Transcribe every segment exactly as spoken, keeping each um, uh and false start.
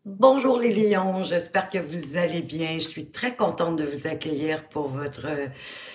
Bonjour les lions, j'espère que vous allez bien. Je suis très contente de vous accueillir pour votre euh,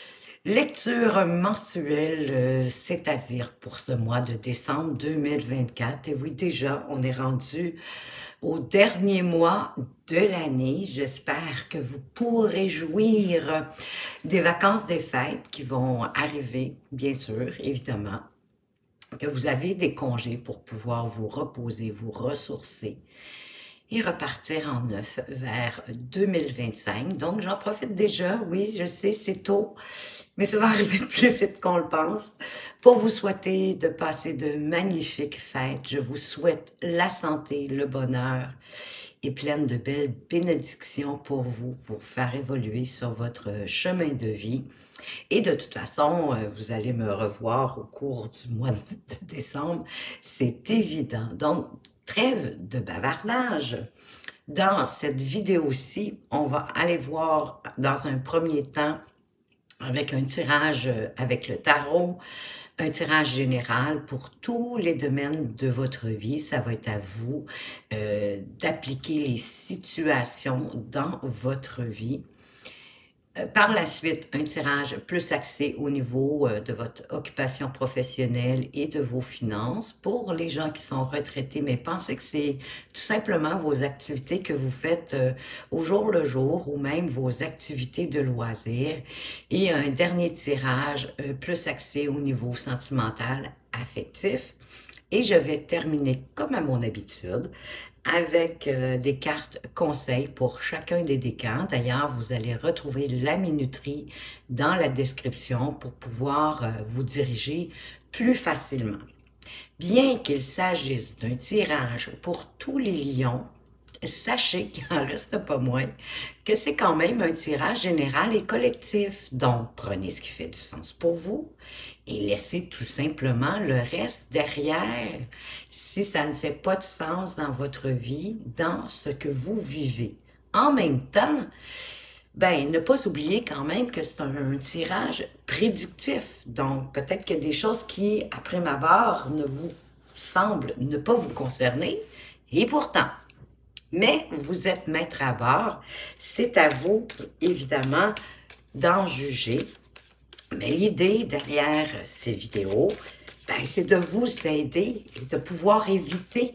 lecture mensuelle, euh, c'est-à-dire pour ce mois de décembre deux mille vingt-quatre. Et oui, déjà, on est rendu au dernier mois de l'année. J'espère que vous pourrez jouir des vacances des fêtes qui vont arriver, bien sûr, évidemment, que vous avez des congés pour pouvoir vous reposer, vous ressourcer et repartir en neuf vers deux mille vingt-cinq. Donc, j'en profite déjà. Oui, je sais, c'est tôt, mais ça va arriver plus vite qu'on le pense. Pour vous souhaiter de passer de magnifiques fêtes, je vous souhaite la santé, le bonheur et pleine de belles bénédictions pour vous, pour faire évoluer sur votre chemin de vie. Et de toute façon, vous allez me revoir au cours du mois de décembre, c'est évident. Donc, trêve de bavardage. Dans cette vidéo-ci, on va aller voir dans un premier temps avec un tirage avec le tarot, un tirage général pour tous les domaines de votre vie. Ça va être à vous euh, d'appliquer les situations dans votre vie. Par la suite, un tirage plus axé au niveau de votre occupation professionnelle et de vos finances. Pour les gens qui sont retraités, mais pensez que c'est tout simplement vos activités que vous faites au jour le jour ou même vos activités de loisirs. Et un dernier tirage plus axé au niveau sentimental, affectif. Et je vais terminer comme à mon habitude avec euh, des cartes conseils pour chacun des décans. D'ailleurs, vous allez retrouver la minuterie dans la description pour pouvoir euh, vous diriger plus facilement. Bien qu'il s'agisse d'un tirage pour tous les lions, sachez qu'il n'en reste pas moins que c'est quand même un tirage général et collectif. Donc, prenez ce qui fait du sens pour vous et laissez tout simplement le reste derrière si ça ne fait pas de sens dans votre vie, dans ce que vous vivez. En même temps, ben, ne pas oublier quand même que c'est un, un tirage prédictif. Donc, peut-être qu'il y a des choses qui, après ma barre, ne vous semblent ne pas vous concerner. Et pourtant, mais vous êtes maître à bord. C'est à vous, évidemment, d'en juger. Mais l'idée derrière ces vidéos, ben, c'est de vous aider et de pouvoir éviter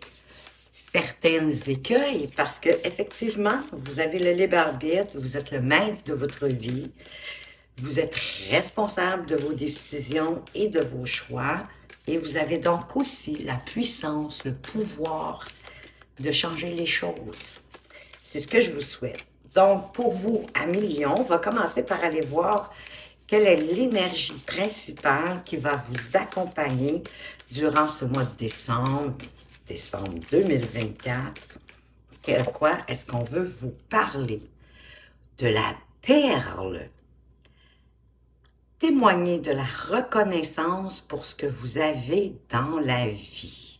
certaines écueils parce que effectivement, vous avez le libre arbitre, vous êtes le maître de votre vie, vous êtes responsable de vos décisions et de vos choix et vous avez donc aussi la puissance, le pouvoir de changer les choses. C'est ce que je vous souhaite. Donc, pour vous, amis Lion, on va commencer par aller voir quelle est l'énergie principale qui va vous accompagner durant ce mois de décembre, décembre deux mille vingt-quatre. De quoi est-ce qu'on veut vous parler? De la perle. Témoignez de la reconnaissance pour ce que vous avez dans la vie.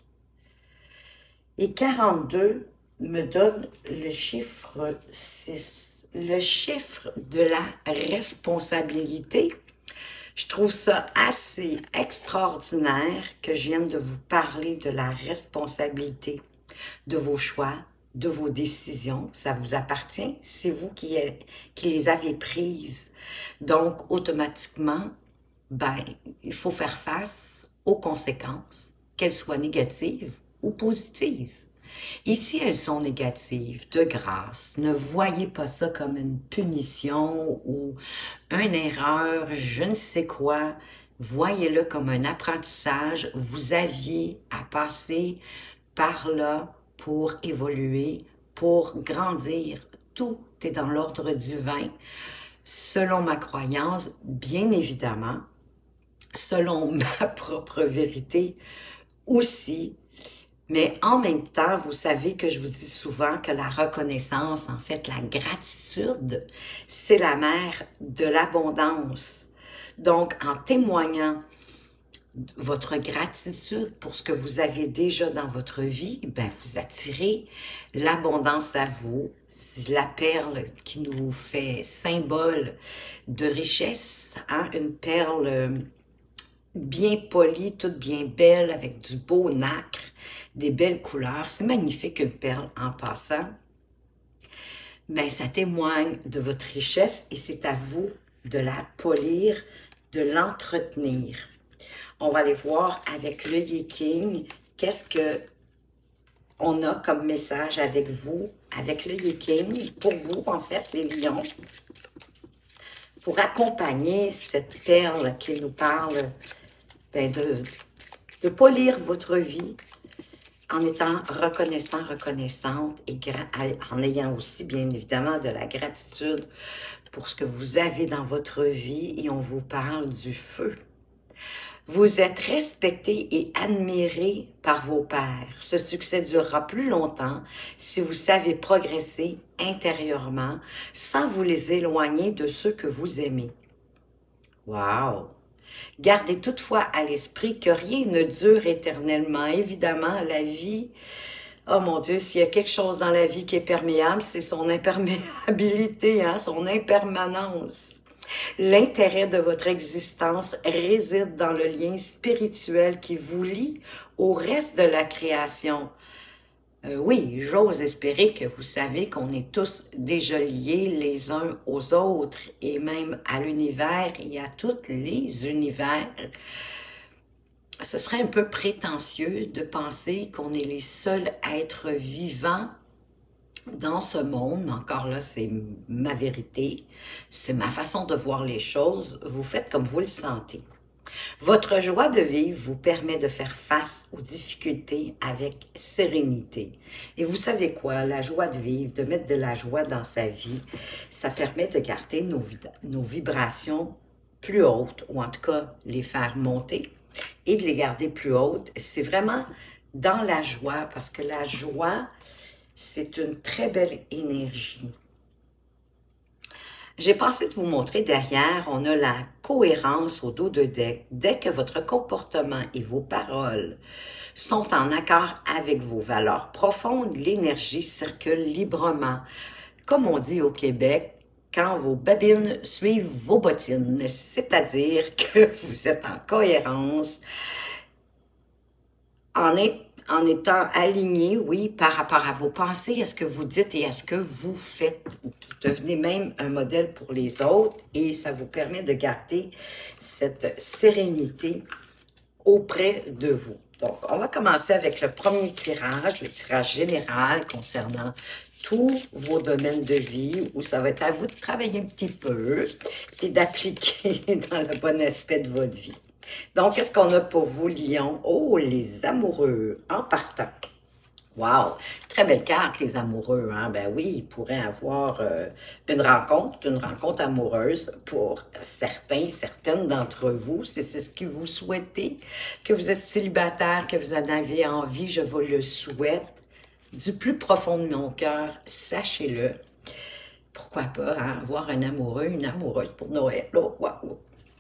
Et quarante-deux me donne le chiffre six, le chiffre de la responsabilité. Je trouve ça assez extraordinaire que je vienne de vous parler de la responsabilité de vos choix, de vos décisions. Ça vous appartient, c'est vous qui, qui les avez prises. Donc, automatiquement, ben, il faut faire face aux conséquences, qu'elles soient négatives ou positives. Et si elles sont négatives, de grâce, ne voyez pas ça comme une punition ou une erreur, je ne sais quoi. Voyez-le comme un apprentissage. Vous aviez à passer par là pour évoluer, pour grandir. Tout est dans l'ordre divin. Selon ma croyance, bien évidemment, selon ma propre vérité aussi. Mais en même temps, vous savez que je vous dis souvent que la reconnaissance, en fait, la gratitude, c'est la mère de l'abondance. Donc, en témoignant votre gratitude pour ce que vous avez déjà dans votre vie, ben vous attirez l'abondance à vous. C'est la perle qui nous fait symbole de richesse, hein? Une perle bien polies, toutes bien belles, avec du beau nacre, des belles couleurs. C'est magnifique une perle en passant. Mais ça témoigne de votre richesse et c'est à vous de la polir, de l'entretenir. On va aller voir avec l'œil King, qu'est-ce que on a comme message avec vous, avec l'œil King, pour vous, en fait, les lions, pour accompagner cette perle qui nous parle ben, de, de polir votre vie en étant reconnaissant, reconnaissante et en ayant aussi, bien évidemment, de la gratitude pour ce que vous avez dans votre vie et on vous parle du feu. Vous êtes respecté et admiré par vos pairs. Ce succès durera plus longtemps si vous savez progresser intérieurement sans vous les éloigner de ceux que vous aimez. Wow! Gardez toutefois à l'esprit que rien ne dure éternellement. Évidemment, la vie, oh mon Dieu, s'il y a quelque chose dans la vie qui est perméable, c'est son imperméabilité, hein, son impermanence. L'intérêt de votre existence réside dans le lien spirituel qui vous lie au reste de la création. Euh, oui, j'ose espérer que vous savez qu'on est tous déjà liés les uns aux autres et même à l'univers et à tous les univers. Ce serait un peu prétentieux de penser qu'on est les seuls êtres vivants dans ce monde. Encore là, c'est ma vérité, c'est ma façon de voir les choses. Vous faites comme vous le sentez. Votre joie de vivre vous permet de faire face aux difficultés avec sérénité. Et vous savez quoi? La joie de vivre, de mettre de la joie dans sa vie, ça permet de garder nos, nos vibrations plus hautes, ou en tout cas les faire monter et de les garder plus hautes. C'est vraiment dans la joie, parce que la joie, c'est une très belle énergie. J'ai pensé de vous montrer derrière, on a la cohérence au dos de deck. Dès que votre comportement et vos paroles sont en accord avec vos valeurs profondes, l'énergie circule librement. Comme on dit au Québec, quand vos babines suivent vos bottines, c'est-à-dire que vous êtes en cohérence, en étant en étant aligné, oui, par rapport à vos pensées, à ce que vous dites et à ce que vous faites. Vous devenez même un modèle pour les autres et ça vous permet de garder cette sérénité auprès de vous. Donc, on va commencer avec le premier tirage, le tirage général concernant tous vos domaines de vie où ça va être à vous de travailler un petit peu et d'appliquer dans le bon aspect de votre vie. Donc, qu'est-ce qu'on a pour vous, Lion? Oh, les amoureux, en partant. Wow! Très belle carte, les amoureux. Hein? Ben oui, ils pourraient avoir euh, une rencontre, une rencontre amoureuse pour certains, certaines d'entre vous. C'est ce que vous souhaitez, que vous êtes célibataire, que vous en avez envie, je vous le souhaite. Du plus profond de mon cœur, sachez-le. Pourquoi pas hein? Avoir un amoureux, une amoureuse pour Noël. Oh, wow!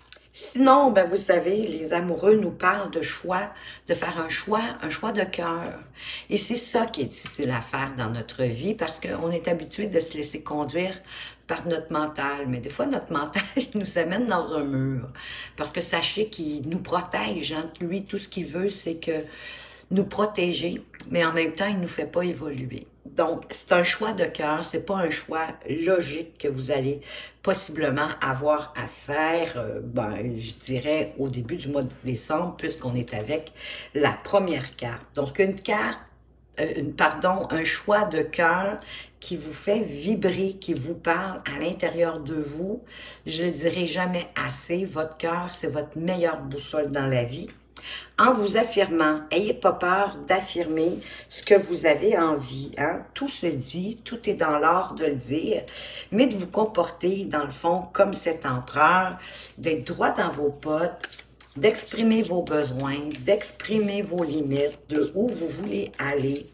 Sinon, ben vous savez, les amoureux nous parlent de choix, de faire un choix, un choix de cœur. Et c'est ça qui est difficile à faire dans notre vie parce qu'on est habitué de se laisser conduire par notre mental. Mais des fois, notre mental il nous amène dans un mur. Parce que sachez qu'il nous protège. Hein. Lui, tout ce qu'il veut, c'est que nous protéger, mais en même temps, il ne nous fait pas évoluer. Donc, c'est un choix de cœur, c'est pas un choix logique que vous allez possiblement avoir à faire, euh, ben, je dirais, au début du mois de décembre, puisqu'on est avec la première carte. Donc, une carte, euh, une, pardon, un choix de cœur qui vous fait vibrer, qui vous parle à l'intérieur de vous. Je ne le dirai jamais assez, votre cœur, c'est votre meilleure boussole dans la vie. En vous affirmant, ayez pas peur d'affirmer ce que vous avez envie. Hein? Tout se dit, tout est dans l'art de le dire, mais de vous comporter, dans le fond, comme cet empereur, d'être droit dans vos potes, d'exprimer vos besoins, d'exprimer vos limites, de où vous voulez aller,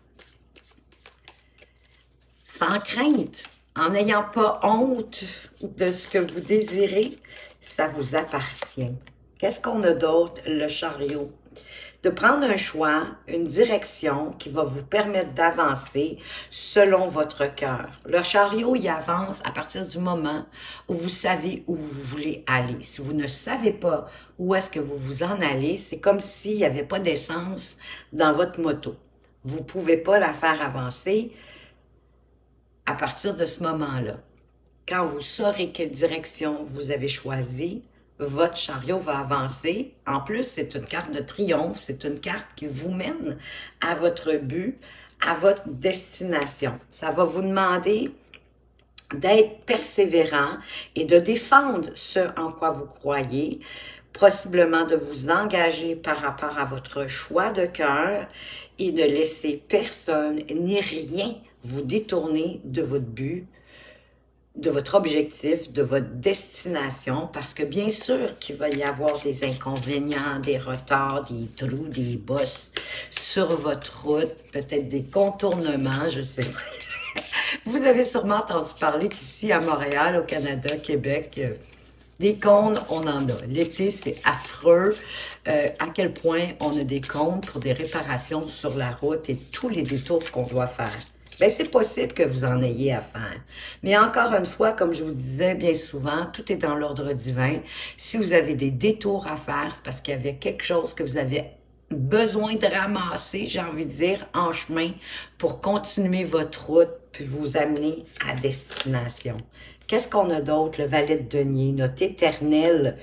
sans crainte, en n'ayant pas honte de ce que vous désirez, ça vous appartient. Qu'est-ce qu'on a d'autre? Le chariot. de prendre un choix, une direction qui va vous permettre d'avancer selon votre cœur. Le chariot, il avance à partir du moment où vous savez où vous voulez aller. Si vous ne savez pas où est-ce que vous vous en allez, c'est comme s'il n'y avait pas d'essence dans votre moto. Vous ne pouvez pas la faire avancer à partir de ce moment-là. Quand vous saurez quelle direction vous avez choisie, votre chariot va avancer. En plus, c'est une carte de triomphe, c'est une carte qui vous mène à votre but, à votre destination. Ça va vous demander d'être persévérant et de défendre ce en quoi vous croyez, possiblement de vous engager par rapport à votre choix de cœur et de laisser personne ni rien vous détourner de votre but, de votre objectif, de votre destination, parce que bien sûr qu'il va y avoir des inconvénients, des retards, des trous, des bosses sur votre route, peut-être des contournements, je sais pas. Vous avez sûrement entendu parler qu'ici à Montréal, au Canada, Québec, euh, des cônes, on en a. L'été, c'est affreux euh, à quel point on a des cônes pour des réparations sur la route et tous les détours qu'on doit faire. Bien, c'est possible que vous en ayez à faire. Mais encore une fois, comme je vous disais bien souvent, tout est dans l'ordre divin. Si vous avez des détours à faire, c'est parce qu'il y avait quelque chose que vous avez besoin de ramasser, j'ai envie de dire, en chemin pour continuer votre route puis vous amener à destination. Qu'est-ce qu'on a d'autre? Le valet de denier, notre éternel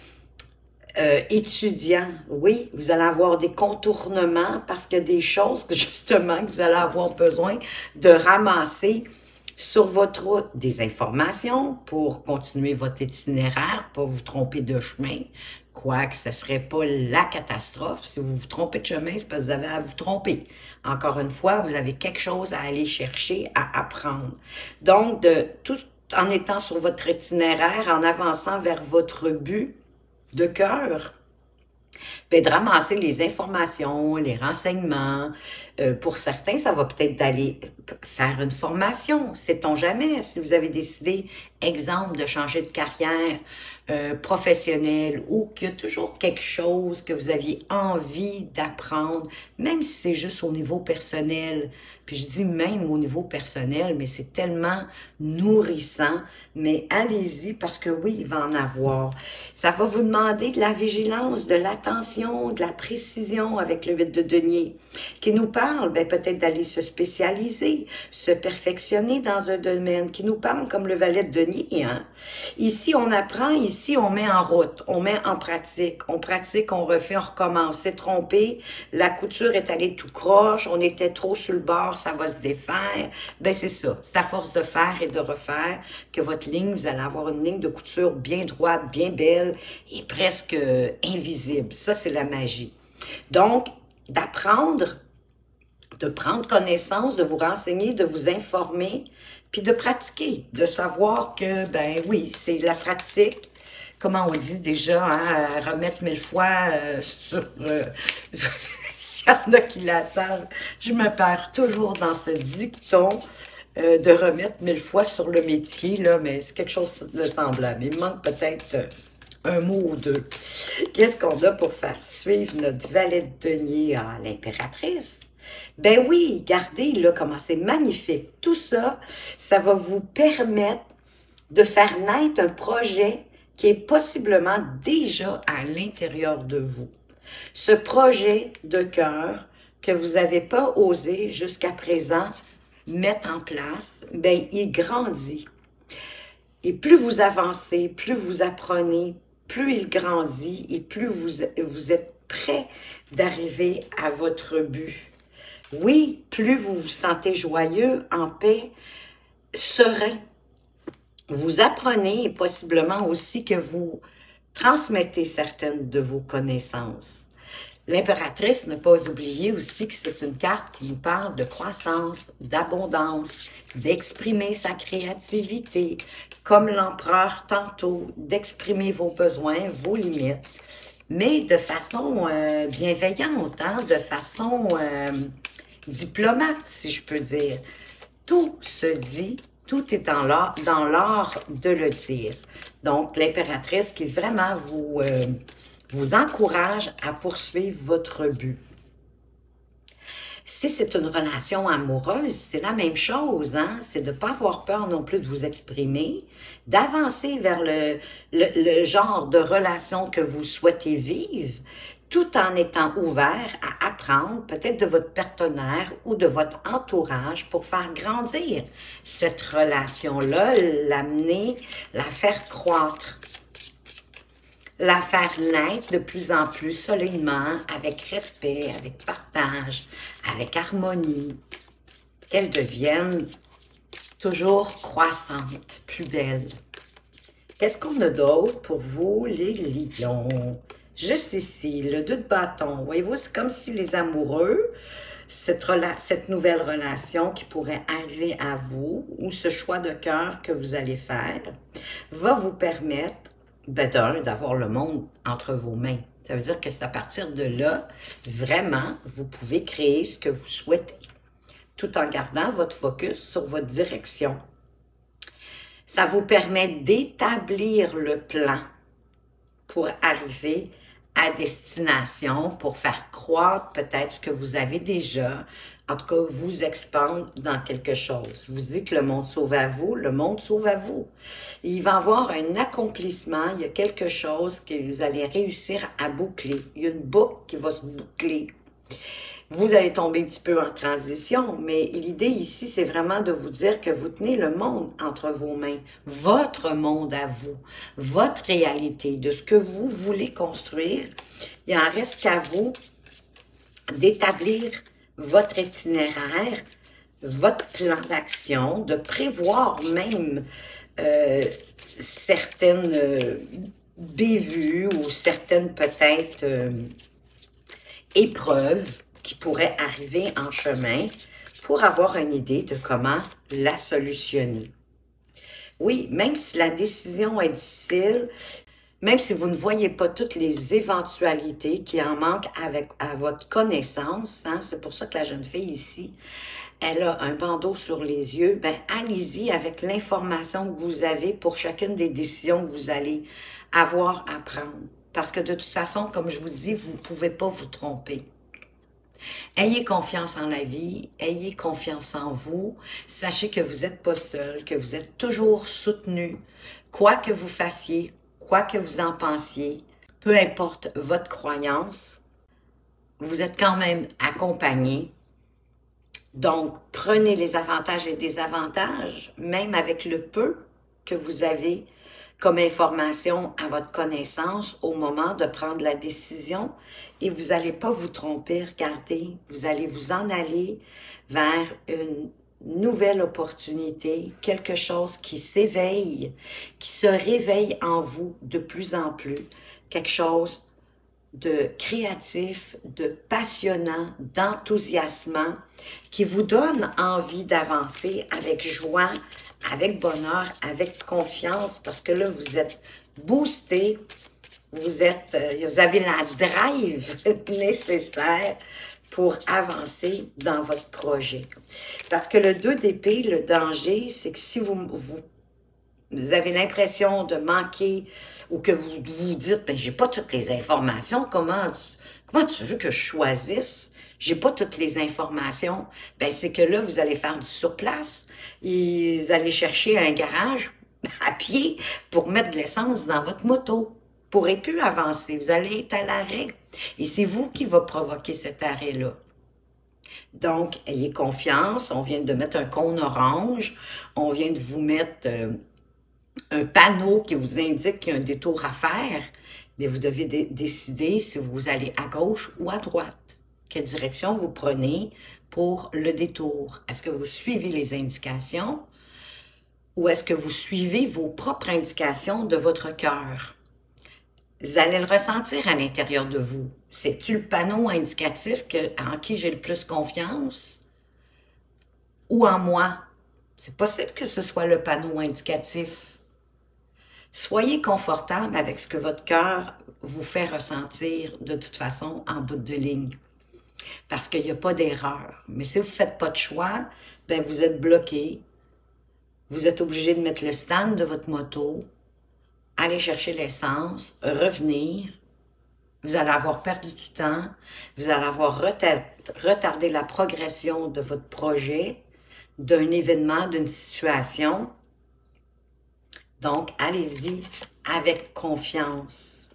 Euh, étudiant, oui, vous allez avoir des contournements parce qu'il y a des choses que justement que vous allez avoir besoin de ramasser sur votre route, des informations pour continuer votre itinéraire, pas vous tromper de chemin, quoique ce ne serait pas la catastrophe. Si vous vous trompez de chemin, c'est parce que vous avez à vous tromper. Encore une fois, vous avez quelque chose à aller chercher, à apprendre. Donc, de tout en étant sur votre itinéraire, en avançant vers votre but de cœur, ben, de ramasser les informations, les renseignements. Euh, pour certains, ça va peut-être d'aller faire une formation. Sait-on jamais si vous avez décidé, exemple, de changer de carrière euh, professionnelle ou qu'il y a toujours quelque chose que vous aviez envie d'apprendre, même si c'est juste au niveau personnel. Puis je dis même au niveau personnel, mais c'est tellement nourrissant. Mais allez-y parce que oui, il va en avoir. Ça va vous demander de la vigilance, de l'attention, de la précision avec le huit de denier, qui nous parle ben, peut-être d'aller se spécialiser, se perfectionner dans un domaine, qui nous parle comme le valet de denier. Hein? Ici, on apprend, ici, on met en route, on met en pratique. On pratique, on refait, on recommence. C'est trompé, la couture est allée tout croche, on était trop sur le bord, ça va se défaire. Ben c'est ça, c'est à force de faire et de refaire que votre ligne, vous allez avoir une ligne de couture bien droite, bien belle et presque invisible. Ça, c'est la magie. Donc, d'apprendre, de prendre connaissance, de vous renseigner, de vous informer, puis de pratiquer, de savoir que, ben oui, c'est la pratique. Comment on dit déjà, hein, remettre mille fois euh, sur... Euh, s'il y en a qui la savent, je me perds toujours dans ce dicton euh, de remettre mille fois sur le métier, là, mais c'est quelque chose de semblable. Il manque peut-être euh, un mot ou deux. Qu'est-ce qu'on a pour faire suivre notre valet de denier à l'impératrice? Ben oui, regardez là comment c'est magnifique. Tout ça, ça va vous permettre de faire naître un projet qui est possiblement déjà à l'intérieur de vous. Ce projet de cœur que vous n'avez pas osé jusqu'à présent mettre en place, ben il grandit. Et plus vous avancez, plus vous apprenez, plus il grandit et plus vous, vous êtes prêt d'arriver à votre but. Oui, plus vous vous sentez joyeux, en paix, serein. Vous apprenez et possiblement aussi que vous transmettez certaines de vos connaissances. L'impératrice n'a pas oublié aussi que c'est une carte qui nous parle de croissance, d'abondance, d'exprimer sa créativité, comme l'empereur tantôt, d'exprimer vos besoins, vos limites, mais de façon euh, bienveillante, hein, de façon euh, diplomate, si je peux dire. Tout se dit, tout est dans l'art, dans l'art de le dire. Donc, l'impératrice qui vraiment vous, euh, vous encourage à poursuivre votre but. Si c'est une relation amoureuse, c'est la même chose, hein? C'est de ne pas avoir peur non plus de vous exprimer, d'avancer vers le, le, le genre de relation que vous souhaitez vivre, tout en étant ouvert à apprendre peut-être de votre partenaire ou de votre entourage pour faire grandir cette relation-là, l'amener, la faire croître, la faire naître de plus en plus solidement, avec respect, avec partage, avec harmonie, qu'elle devienne toujours croissante, plus belle. Qu'est-ce qu'on a d'autre pour vous, les lions? Juste ici, le deux de bâton. Voyez-vous, c'est comme si les amoureux, cette, cette nouvelle relation qui pourrait arriver à vous, ou ce choix de cœur que vous allez faire, va vous permettre ben d'un, d'avoir le monde entre vos mains. Ça veut dire que c'est à partir de là, vraiment, vous pouvez créer ce que vous souhaitez, tout en gardant votre focus sur votre direction. Ça vous permet d'établir le plan pour arriver à destination, pour faire croître peut-être ce que vous avez déjà, en tout cas vous expandre dans quelque chose. Je vous dis que le monde s'ouvre à vous, le monde s'ouvre à vous. Il va y avoir un accomplissement, il y a quelque chose que vous allez réussir à boucler. Il y a une boucle qui va se boucler. Vous allez tomber un petit peu en transition, mais l'idée ici, c'est vraiment de vous dire que vous tenez le monde entre vos mains, votre monde à vous, votre réalité, de ce que vous voulez construire. Il en reste qu'à vous d'établir votre itinéraire, votre plan d'action, de prévoir même euh, certaines euh, bévues ou certaines peut-être euh, épreuves qui pourrait arriver en chemin pour avoir une idée de comment la solutionner. Oui, même si la décision est difficile, même si vous ne voyez pas toutes les éventualités qui en manquent avec, à votre connaissance, hein, c'est pour ça que la jeune fille ici, elle a un bandeau sur les yeux, ben allez-y avec l'information que vous avez pour chacune des décisions que vous allez avoir à prendre. Parce que de toute façon, comme je vous dis, vous ne pouvez pas vous tromper. Ayez confiance en la vie, ayez confiance en vous, sachez que vous n'êtes pas seul, que vous êtes toujours soutenu, quoi que vous fassiez, quoi que vous en pensiez, peu importe votre croyance, vous êtes quand même accompagné. Donc, prenez les avantages et désavantages, même avec le peu que vous avez comme information à votre connaissance au moment de prendre la décision et vous n'allez pas vous tromper, regardez, vous allez vous en aller vers une nouvelle opportunité, quelque chose qui s'éveille, qui se réveille en vous de plus en plus, quelque chose de créatif, de passionnant, d'enthousiasmant, qui vous donne envie d'avancer avec joie, avec bonheur, avec confiance, parce que là, vous êtes boosté, vous êtes, euh, vous avez la drive nécessaire pour avancer dans votre projet. Parce que le deux d'épée, le danger, c'est que si vous, vous, vous avez l'impression de manquer ou que vous vous dites, ben, j'ai pas toutes les informations, comment, comment tu veux que je choisisse? J'ai pas toutes les informations. Ben, c'est que là, vous allez faire du surplace. Et vous allez chercher un garage à pied pour mettre de l'essence dans votre moto. Vous ne pourrez plus avancer. Vous allez être à l'arrêt. Et c'est vous qui va provoquer cet arrêt-là. Donc, ayez confiance. On vient de mettre un cône orange. On vient de vous mettre euh, un panneau qui vous indique qu'il y a un détour à faire. Mais vous devez dé- décider si vous allez à gauche ou à droite. Quelle direction vous prenez pour le détour? Est-ce que vous suivez les indications ou est-ce que vous suivez vos propres indications de votre cœur? Vous allez le ressentir à l'intérieur de vous. C'est-tu le panneau indicatif que, en qui j'ai le plus confiance ou en moi? C'est possible que ce soit le panneau indicatif. Soyez confortable avec ce que votre cœur vous fait ressentir de toute façon en bout de ligne. Parce qu'il n'y a pas d'erreur. Mais si vous ne faites pas de choix, ben vous êtes bloqué. Vous êtes obligé de mettre le stand de votre moto, aller chercher l'essence, revenir, Vous allez avoir perdu du temps, vous allez avoir retardé la progression de votre projet, d'un événement, d'une situation. Donc, allez-y avec confiance.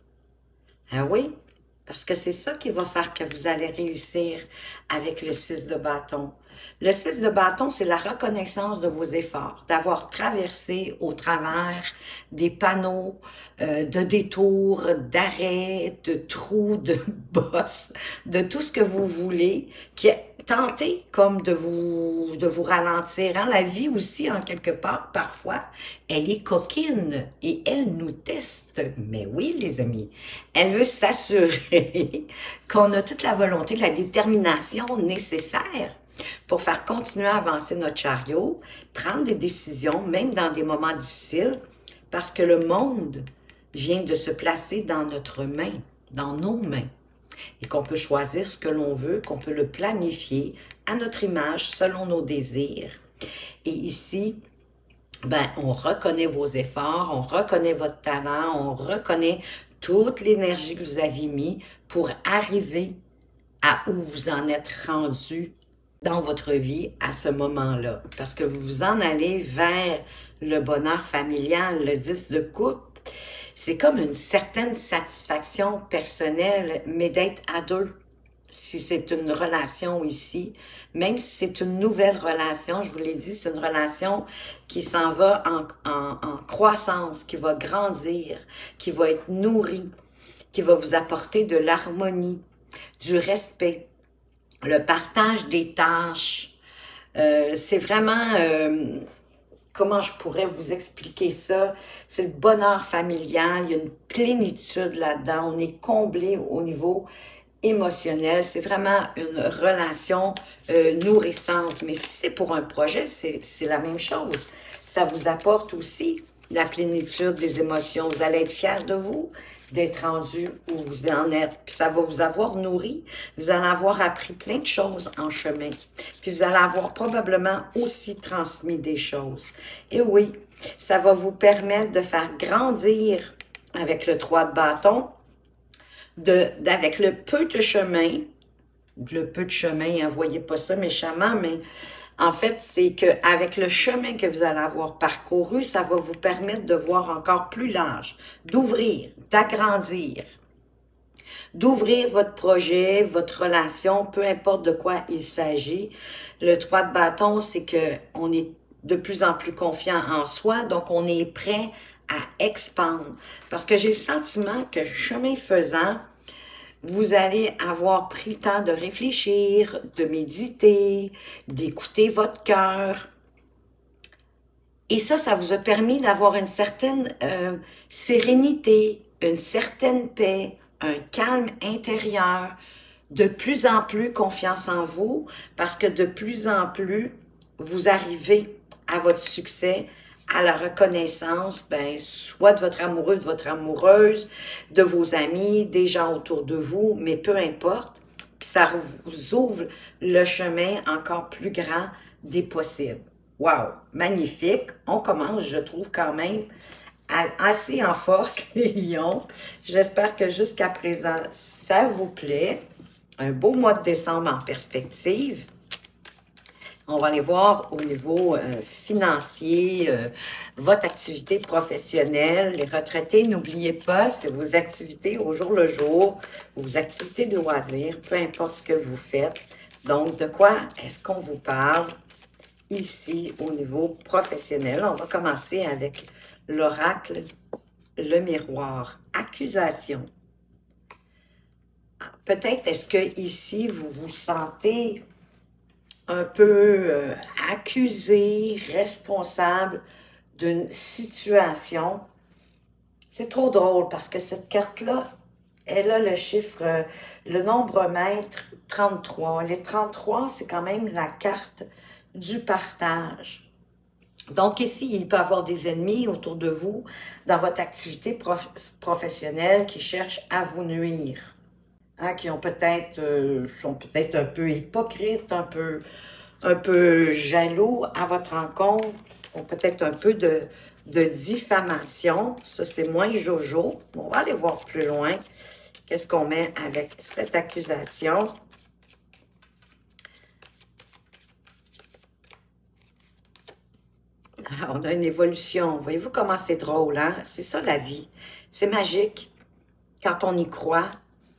Ah oui? Parce que c'est ça qui va faire que vous allez réussir avec le six de bâton. Le six de bâton, c'est la reconnaissance de vos efforts, d'avoir traversé au travers des panneaux, euh, de détours, d'arrêts, de trous, de bosses, de tout ce que vous voulez, qui est tenté comme de vous, de vous ralentir. Hein? La vie aussi, en quelque part, parfois, elle est coquine et elle nous teste. Mais oui, les amis, elle veut s'assurer qu'on a toute la volonté, la détermination nécessaire pour faire continuer à avancer notre chariot, prendre des décisions, même dans des moments difficiles, parce que le monde vient de se placer dans notre main, dans nos mains, et qu'on peut choisir ce que l'on veut, qu'on peut le planifier à notre image, selon nos désirs. Et ici, ben, on reconnaît vos efforts, on reconnaît votre talent, on reconnaît toute l'énergie que vous avez mis pour arriver à où vous en êtes rendu dans votre vie à ce moment-là. Parce que vous vous en allez vers le bonheur familial, le dix de coupe. C'est comme une certaine satisfaction personnelle, mais d'être à deux. Si c'est une relation ici, même si c'est une nouvelle relation, je vous l'ai dit, c'est une relation qui s'en va en, en, en croissance, qui va grandir, qui va être nourrie, qui va vous apporter de l'harmonie, du respect, le partage des tâches. Euh, c'est vraiment... Euh, comment je pourrais vous expliquer ça? C'est le bonheur familial, il y a une plénitude là-dedans, on est comblé au niveau émotionnel, c'est vraiment une relation euh, nourrissante. Mais si c'est pour un projet, c'est la même chose. Ça vous apporte aussi la plénitude des émotions. Vous allez être fiers de vous, d'être rendu où vous en êtes. Puis ça va vous avoir nourri. Vous allez avoir appris plein de choses en chemin. Puis vous allez avoir probablement aussi transmis des choses. Et oui, ça va vous permettre de faire grandir avec le trois de bâton, de, avec le peu de chemin, le peu de chemin, hein, voyez pas ça méchamment, mais en fait, c'est qu'avec le chemin que vous allez avoir parcouru, ça va vous permettre de voir encore plus large, d'ouvrir, d'agrandir, d'ouvrir votre projet, votre relation, peu importe de quoi il s'agit. Le trois de bâton, c'est qu'on est de plus en plus confiant en soi, donc on est prêt à expandre. Parce que j'ai le sentiment que chemin faisant, vous allez avoir pris le temps de réfléchir, de méditer, d'écouter votre cœur. Et ça, ça vous a permis d'avoir une certaine euh, sérénité, une certaine paix, un calme intérieur, de plus en plus confiance en vous, parce que de plus en plus, vous arrivez à votre succès, à la reconnaissance, ben, soit de votre amoureux, de votre amoureuse, de vos amis, des gens autour de vous, mais peu importe. Puis ça vous ouvre le chemin encore plus grand des possibles. Wow! Magnifique! On commence, je trouve, quand même assez en force, les lions. J'espère que jusqu'à présent, ça vous plaît. Un beau mois de décembre en perspective. On va aller voir au niveau euh, financier, euh, votre activité professionnelle. Les retraités, n'oubliez pas, c'est vos activités au jour le jour, vos activités de loisirs, peu importe ce que vous faites. Donc, de quoi est-ce qu'on vous parle ici au niveau professionnel? On va commencer avec l'oracle, le miroir, accusation. Peut-être est-ce que ici vous vous sentez un peu euh, accusé, responsable d'une situation. C'est trop drôle parce que cette carte-là, elle a le chiffre, euh, le nombre maître trente-trois. Les trente-trois, c'est quand même la carte du partage. Donc ici, il peut y avoir des ennemis autour de vous dans votre activité prof professionnelle qui cherchent à vous nuire. Hein, qui ont peut-être euh, sont peut-être un peu hypocrites, un peu, un peu jaloux à votre rencontre, ont peut-être un peu de, de diffamation. Ça, c'est moins jojo. On va aller voir plus loin. Qu'est-ce qu'on met avec cette accusation? Ah, on a une évolution. Voyez-vous comment c'est drôle, hein? C'est ça la vie. C'est magique quand on y croit,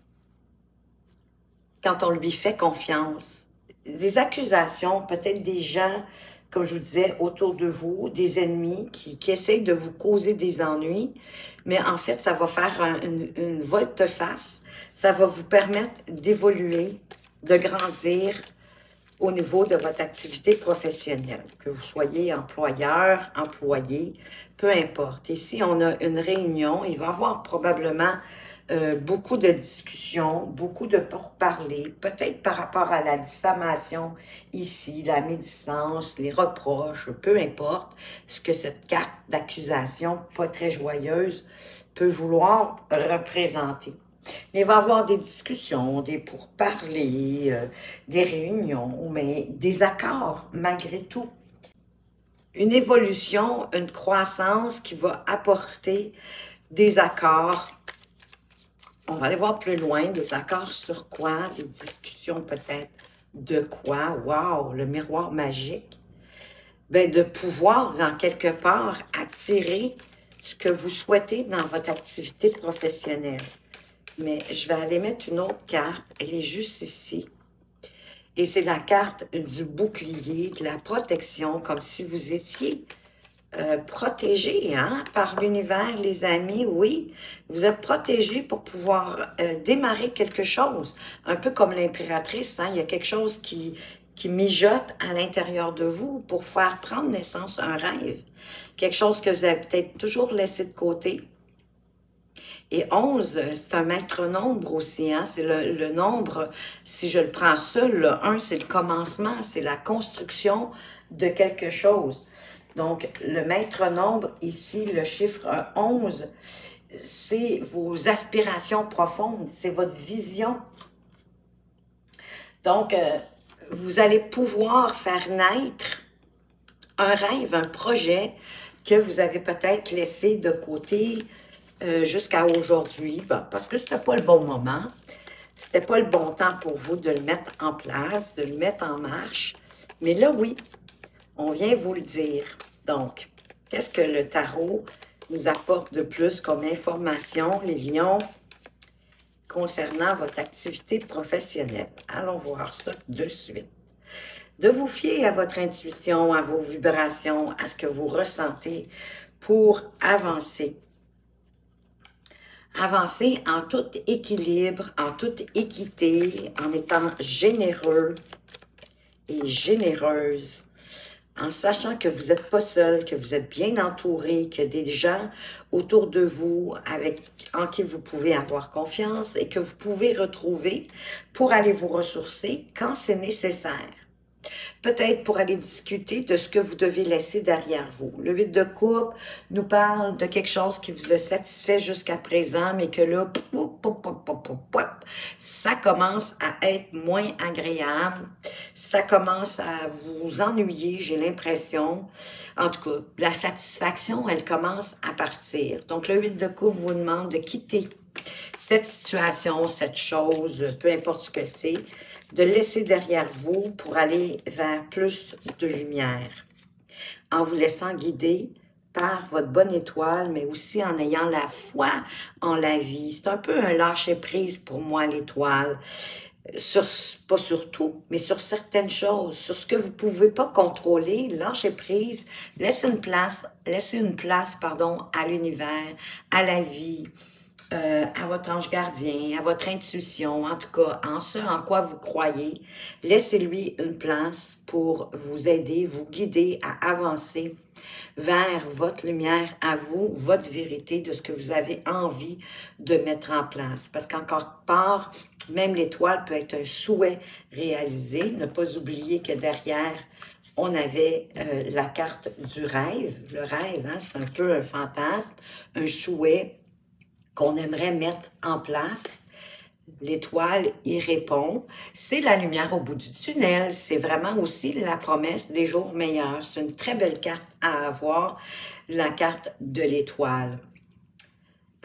quand on lui fait confiance. Des accusations, peut-être des gens, comme je vous disais, autour de vous, des ennemis qui, qui essayent de vous causer des ennuis, mais en fait, ça va faire un, une, une volte-face, ça va vous permettre d'évoluer, de grandir au niveau de votre activité professionnelle, que vous soyez employeur, employé, peu importe. Ici, on a une réunion, il va y avoir probablement euh, beaucoup de discussions, beaucoup de pourparlers, peut-être par rapport à la diffamation ici, la médisance, les reproches, peu importe ce que cette carte d'accusation pas très joyeuse peut vouloir représenter. Mais il va y avoir des discussions, des pourparlers, euh, des réunions, mais des accords malgré tout. Une évolution, une croissance qui va apporter des accords. On va aller voir plus loin, des accords sur quoi, des discussions peut-être de quoi. Wow, le miroir magique. Ben, de pouvoir, en quelque part, attirer ce que vous souhaitez dans votre activité professionnelle. Mais je vais aller mettre une autre carte. Elle est juste ici. Et c'est la carte du bouclier, de la protection, comme si vous étiez euh, protégé hein, par l'univers, les amis. Oui, vous êtes protégé pour pouvoir euh, démarrer quelque chose. Un peu comme l'impératrice, hein, il y a quelque chose qui, qui mijote à l'intérieur de vous pour faire prendre naissance un rêve. Quelque chose que vous avez peut-être toujours laissé de côté. Et onze, c'est un maître nombre aussi, hein? C'est le, le nombre, si je le prends seul, le un, c'est le commencement, c'est la construction de quelque chose. Donc, le maître nombre, ici, le chiffre onze, c'est vos aspirations profondes, c'est votre vision. Donc, euh, vous allez pouvoir faire naître un rêve, un projet que vous avez peut-être laissé de côté, Euh, jusqu'à aujourd'hui, ben, parce que c'était pas le bon moment, c'était pas le bon temps pour vous de le mettre en place, de le mettre en marche. Mais là, oui, on vient vous le dire. Donc, qu'est-ce que le tarot nous apporte de plus comme information, les lions, concernant votre activité professionnelle? Allons voir ça de suite. De vous fier à votre intuition, à vos vibrations, à ce que vous ressentez pour avancer. Avancer en tout équilibre, en toute équité, en étant généreux et généreuse, en sachant que vous n'êtes pas seul, que vous êtes bien entouré, qu'il y a des gens autour de vous avec, en qui vous pouvez avoir confiance et que vous pouvez retrouver pour aller vous ressourcer quand c'est nécessaire. Peut-être pour aller discuter de ce que vous devez laisser derrière vous. Le huit de coupe nous parle de quelque chose qui vous a satisfait jusqu'à présent, mais que là, poup, poup, poup, poup, poup, poup, ça commence à être moins agréable. Ça commence à vous ennuyer, j'ai l'impression. En tout cas, la satisfaction, elle commence à partir. Donc, le huit de coupe vous demande de quitter cette situation, cette chose, peu importe ce que c'est, de laisser derrière vous pour aller vers plus de lumière, en vous laissant guider par votre bonne étoile, mais aussi en ayant la foi en la vie. C'est un peu un lâcher-prise pour moi, l'étoile. Sur, pas sur tout, mais sur certaines choses, sur ce que vous ne pouvez pas contrôler, lâchez prise, laissez une place, laissez une place, pardon, à l'univers, à la vie, Euh, à votre ange gardien, à votre intuition, en tout cas, en ce en quoi vous croyez. Laissez-lui une place pour vous aider, vous guider à avancer vers votre lumière à vous, votre vérité de ce que vous avez envie de mettre en place. Parce qu'encore part, même l'étoile peut être un souhait réalisé. Ne pas oublier que derrière, on avait euh, la carte du rêve. Le rêve, hein, c'est un peu un fantasme, un souhait qu'on aimerait mettre en place. L'étoile y répond. C'est la lumière au bout du tunnel. C'est vraiment aussi la promesse des jours meilleurs. C'est une très belle carte à avoir, la carte de l'étoile.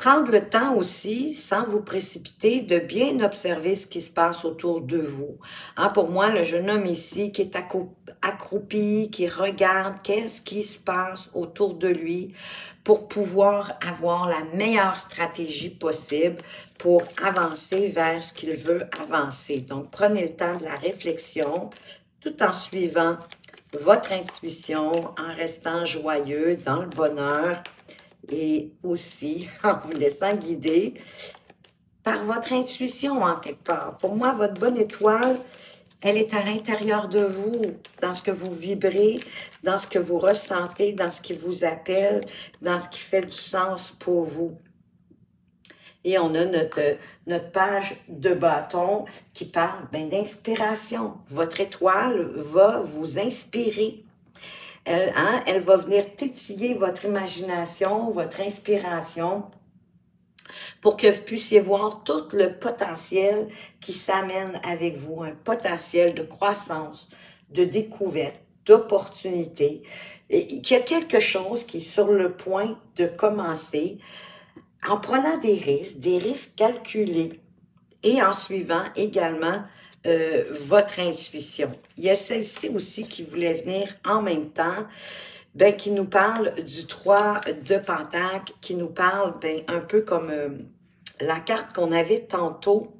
Prendre le temps aussi, sans vous précipiter, de bien observer ce qui se passe autour de vous. Hein, pour moi, le jeune homme ici qui est accroupi, qui regarde qu'est-ce qui se passe autour de lui pour pouvoir avoir la meilleure stratégie possible pour avancer vers ce qu'il veut avancer. Donc, prenez le temps de la réflexion tout en suivant votre intuition, en restant joyeux, dans le bonheur, et aussi en vous laissant guider par votre intuition en quelque part. Pour moi, votre bonne étoile, elle est à l'intérieur de vous, dans ce que vous vibrez, dans ce que vous ressentez, dans ce qui vous appelle, dans ce qui fait du sens pour vous. Et on a notre, notre page de bâton qui parle ben, d'inspiration. Votre étoile va vous inspirer. Elle, hein, elle va venir tétiller votre imagination, votre inspiration, pour que vous puissiez voir tout le potentiel qui s'amène avec vous, un potentiel de croissance, de découverte, d'opportunité, et qu'il y a quelque chose qui est sur le point de commencer en prenant des risques, des risques calculés, et en suivant également Euh, votre intuition. Il y a celle-ci aussi qui voulait venir en même temps, ben, qui nous parle du trois de Pentacle, qui nous parle ben, un peu comme euh, la carte qu'on avait tantôt,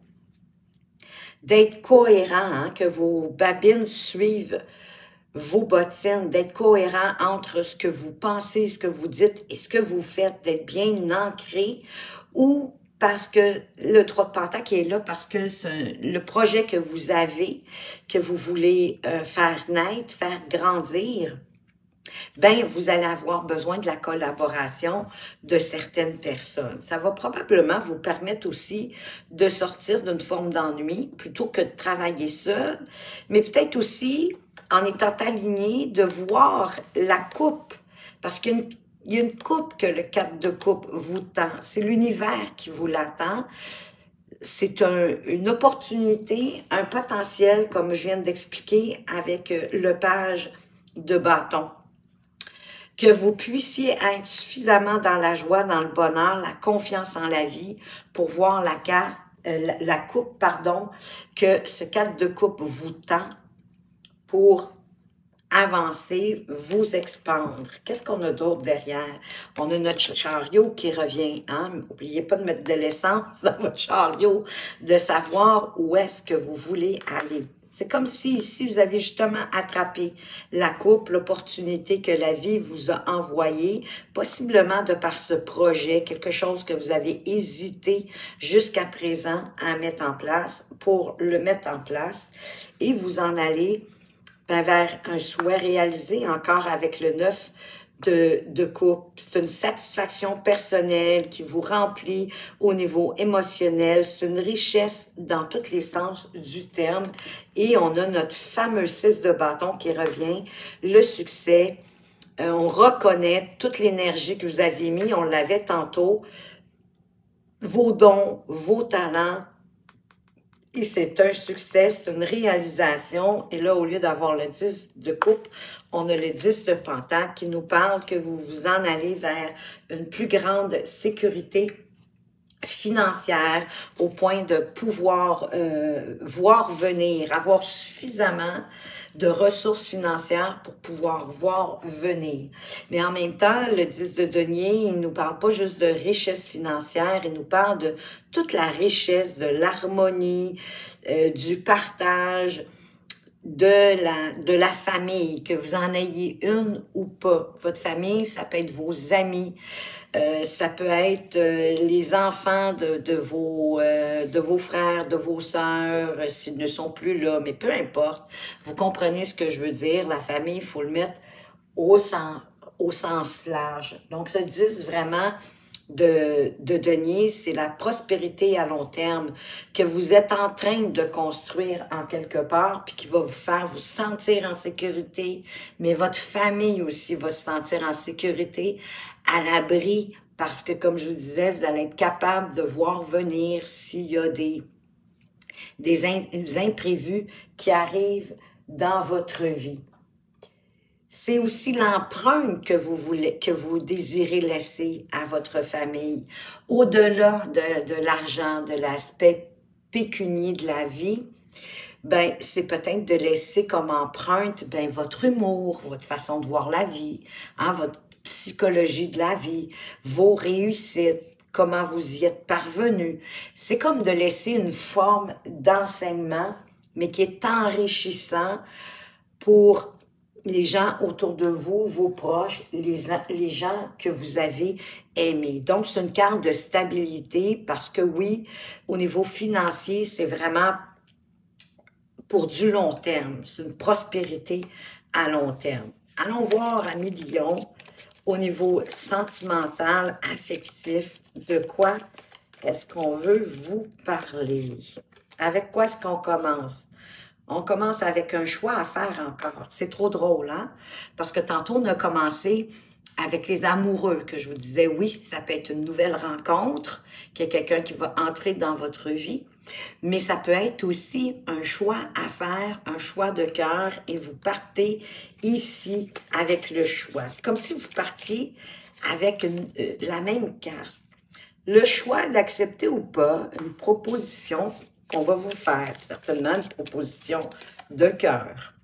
d'être cohérent, hein, que vos babines suivent vos bottines, d'être cohérent entre ce que vous pensez, ce que vous dites et ce que vous faites, d'être bien ancré, ou parce que le trois de Pentacle qui est là, parce que le projet que vous avez, que vous voulez euh, faire naître, faire grandir, ben vous allez avoir besoin de la collaboration de certaines personnes. Ça va probablement vous permettre aussi de sortir d'une forme d'ennui plutôt que de travailler seul, mais peut-être aussi, en étant aligné, de voir la coupe, parce qu'une Il y a une coupe que le quatre de coupe vous tend. C'est l'univers qui vous l'attend. C'est un, une opportunité, un potentiel, comme je viens d'expliquer, avec le page de bâton. Que vous puissiez être suffisamment dans la joie, dans le bonheur, la confiance en la vie, pour voir la, carte, euh, la, la coupe, pardon, que ce quatre de coupe vous tend pour avancer, vous expandre. Qu'est-ce qu'on a d'autre derrière? On a notre chariot qui revient. Hein? N'oubliez pas de mettre de l'essence dans votre chariot, de savoir où est-ce que vous voulez aller. C'est comme si ici, vous avez justement attrapé la coupe, l'opportunité que la vie vous a envoyée, possiblement de par ce projet, quelque chose que vous avez hésité jusqu'à présent à mettre en place, pour le mettre en place, et vous en allez vers un souhait réalisé encore avec le neuf de, de coupe. C'est une satisfaction personnelle qui vous remplit au niveau émotionnel. C'est une richesse dans tous les sens du terme. Et on a notre fameux six de bâton qui revient, le succès. Euh, on reconnaît toute l'énergie que vous avez mis, on l'avait tantôt, vos dons, vos talents. Et c'est un succès, c'est une réalisation. Et là, au lieu d'avoir le dix de coupe, on a le dix de Pentacle qui nous parle que vous vous en allez vers une plus grande sécurité financière au point de pouvoir euh, voir venir, avoir suffisamment de ressources financières pour pouvoir voir venir. Mais en même temps, le dix de denier, il nous parle pas juste de richesse financière, il nous parle de toute la richesse, de l'harmonie, euh, du partage, de la, de la famille, que vous en ayez une ou pas. Votre famille, ça peut être vos amis, euh, ça peut être euh, les enfants de, de, vos, euh, de vos frères, de vos sœurs, euh, s'ils ne sont plus là, mais peu importe. Vous comprenez ce que je veux dire. La famille, il faut le mettre au sens, au sens large. Donc, ce dix vraiment de, de denier, c'est la prospérité à long terme que vous êtes en train de construire en quelque part, puis qui va vous faire vous sentir en sécurité, mais votre famille aussi va se sentir en sécurité, à l'abri, parce que, comme je vous disais, vous allez être capable de voir venir s'il y a des, des, in, des imprévus qui arrivent dans votre vie. C'est aussi l'empreinte que vous voulez, que vous désirez laisser à votre famille. Au-delà de, de l'argent, de l'aspect pécunier de la vie, ben, c'est peut-être de laisser comme empreinte ben, votre humour, votre façon de voir la vie, hein, votre psychologie de la vie, vos réussites, comment vous y êtes parvenu. C'est comme de laisser une forme d'enseignement, mais qui est enrichissant pour les gens autour de vous, vos proches, les, les gens que vous avez aimés. Donc, c'est une carte de stabilité parce que oui, au niveau financier, c'est vraiment pour du long terme. C'est une prospérité à long terme. Allons voir, amis Lion, au niveau sentimental, affectif, de quoi est-ce qu'on veut vous parler? Avec quoi est-ce qu'on commence? On commence avec un choix à faire encore. C'est trop drôle, hein? Parce que tantôt, on a commencé avec les amoureux, que je vous disais, oui, ça peut être une nouvelle rencontre, qu'il y a quelqu'un qui va entrer dans votre vie, mais ça peut être aussi un choix à faire, un choix de cœur, et vous partez ici avec le choix. C'est comme si vous partiez avec une, euh, la même carte. Le choix d'accepter ou pas une proposition qu'on va vous faire, certainement une proposition de cœur.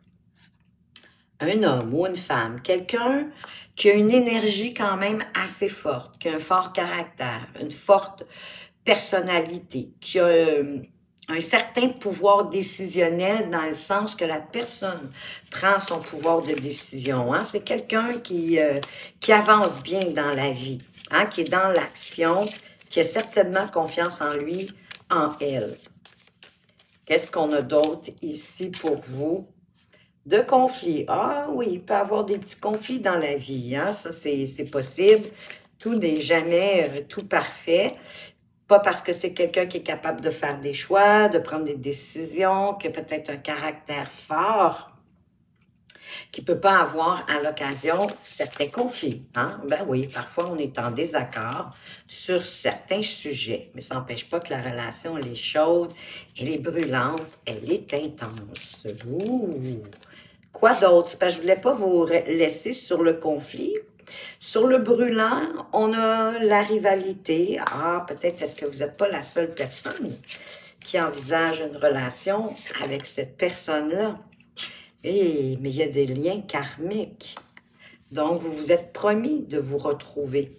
Un homme ou une femme, quelqu'un qui a une énergie quand même assez forte, qui a un fort caractère, une forte personnalité, qui a euh, un certain pouvoir décisionnel dans le sens que la personne prend son pouvoir de décision. Hein? C'est quelqu'un qui, euh, qui avance bien dans la vie, hein? Qui est dans l'action, qui a certainement confiance en lui, en elle. Qu'est-ce qu'on a d'autre ici pour vous? De conflits. Ah oui, il peut y avoir des petits conflits dans la vie. Hein? Ça, c'est possible. Tout n'est jamais euh, tout parfait. Pas parce que c'est quelqu'un qui est capable de faire des choix, de prendre des décisions, qui a peut-être un caractère fort, qui ne peut pas avoir à l'occasion certains conflits. Hein? Ben oui, parfois on est en désaccord sur certains sujets, mais ça n'empêche pas que la relation, elle est chaude, elle est brûlante, elle est intense. Ouh! Quoi d'autre? Parce que je ne voulais pas vous laisser sur le conflit. Sur le brûlant, on a la rivalité. Ah, peut-être est-ce que vous n'êtes pas la seule personne qui envisage une relation avec cette personne-là. Eh, mais il y a des liens karmiques. Donc, vous vous êtes promis de vous retrouver.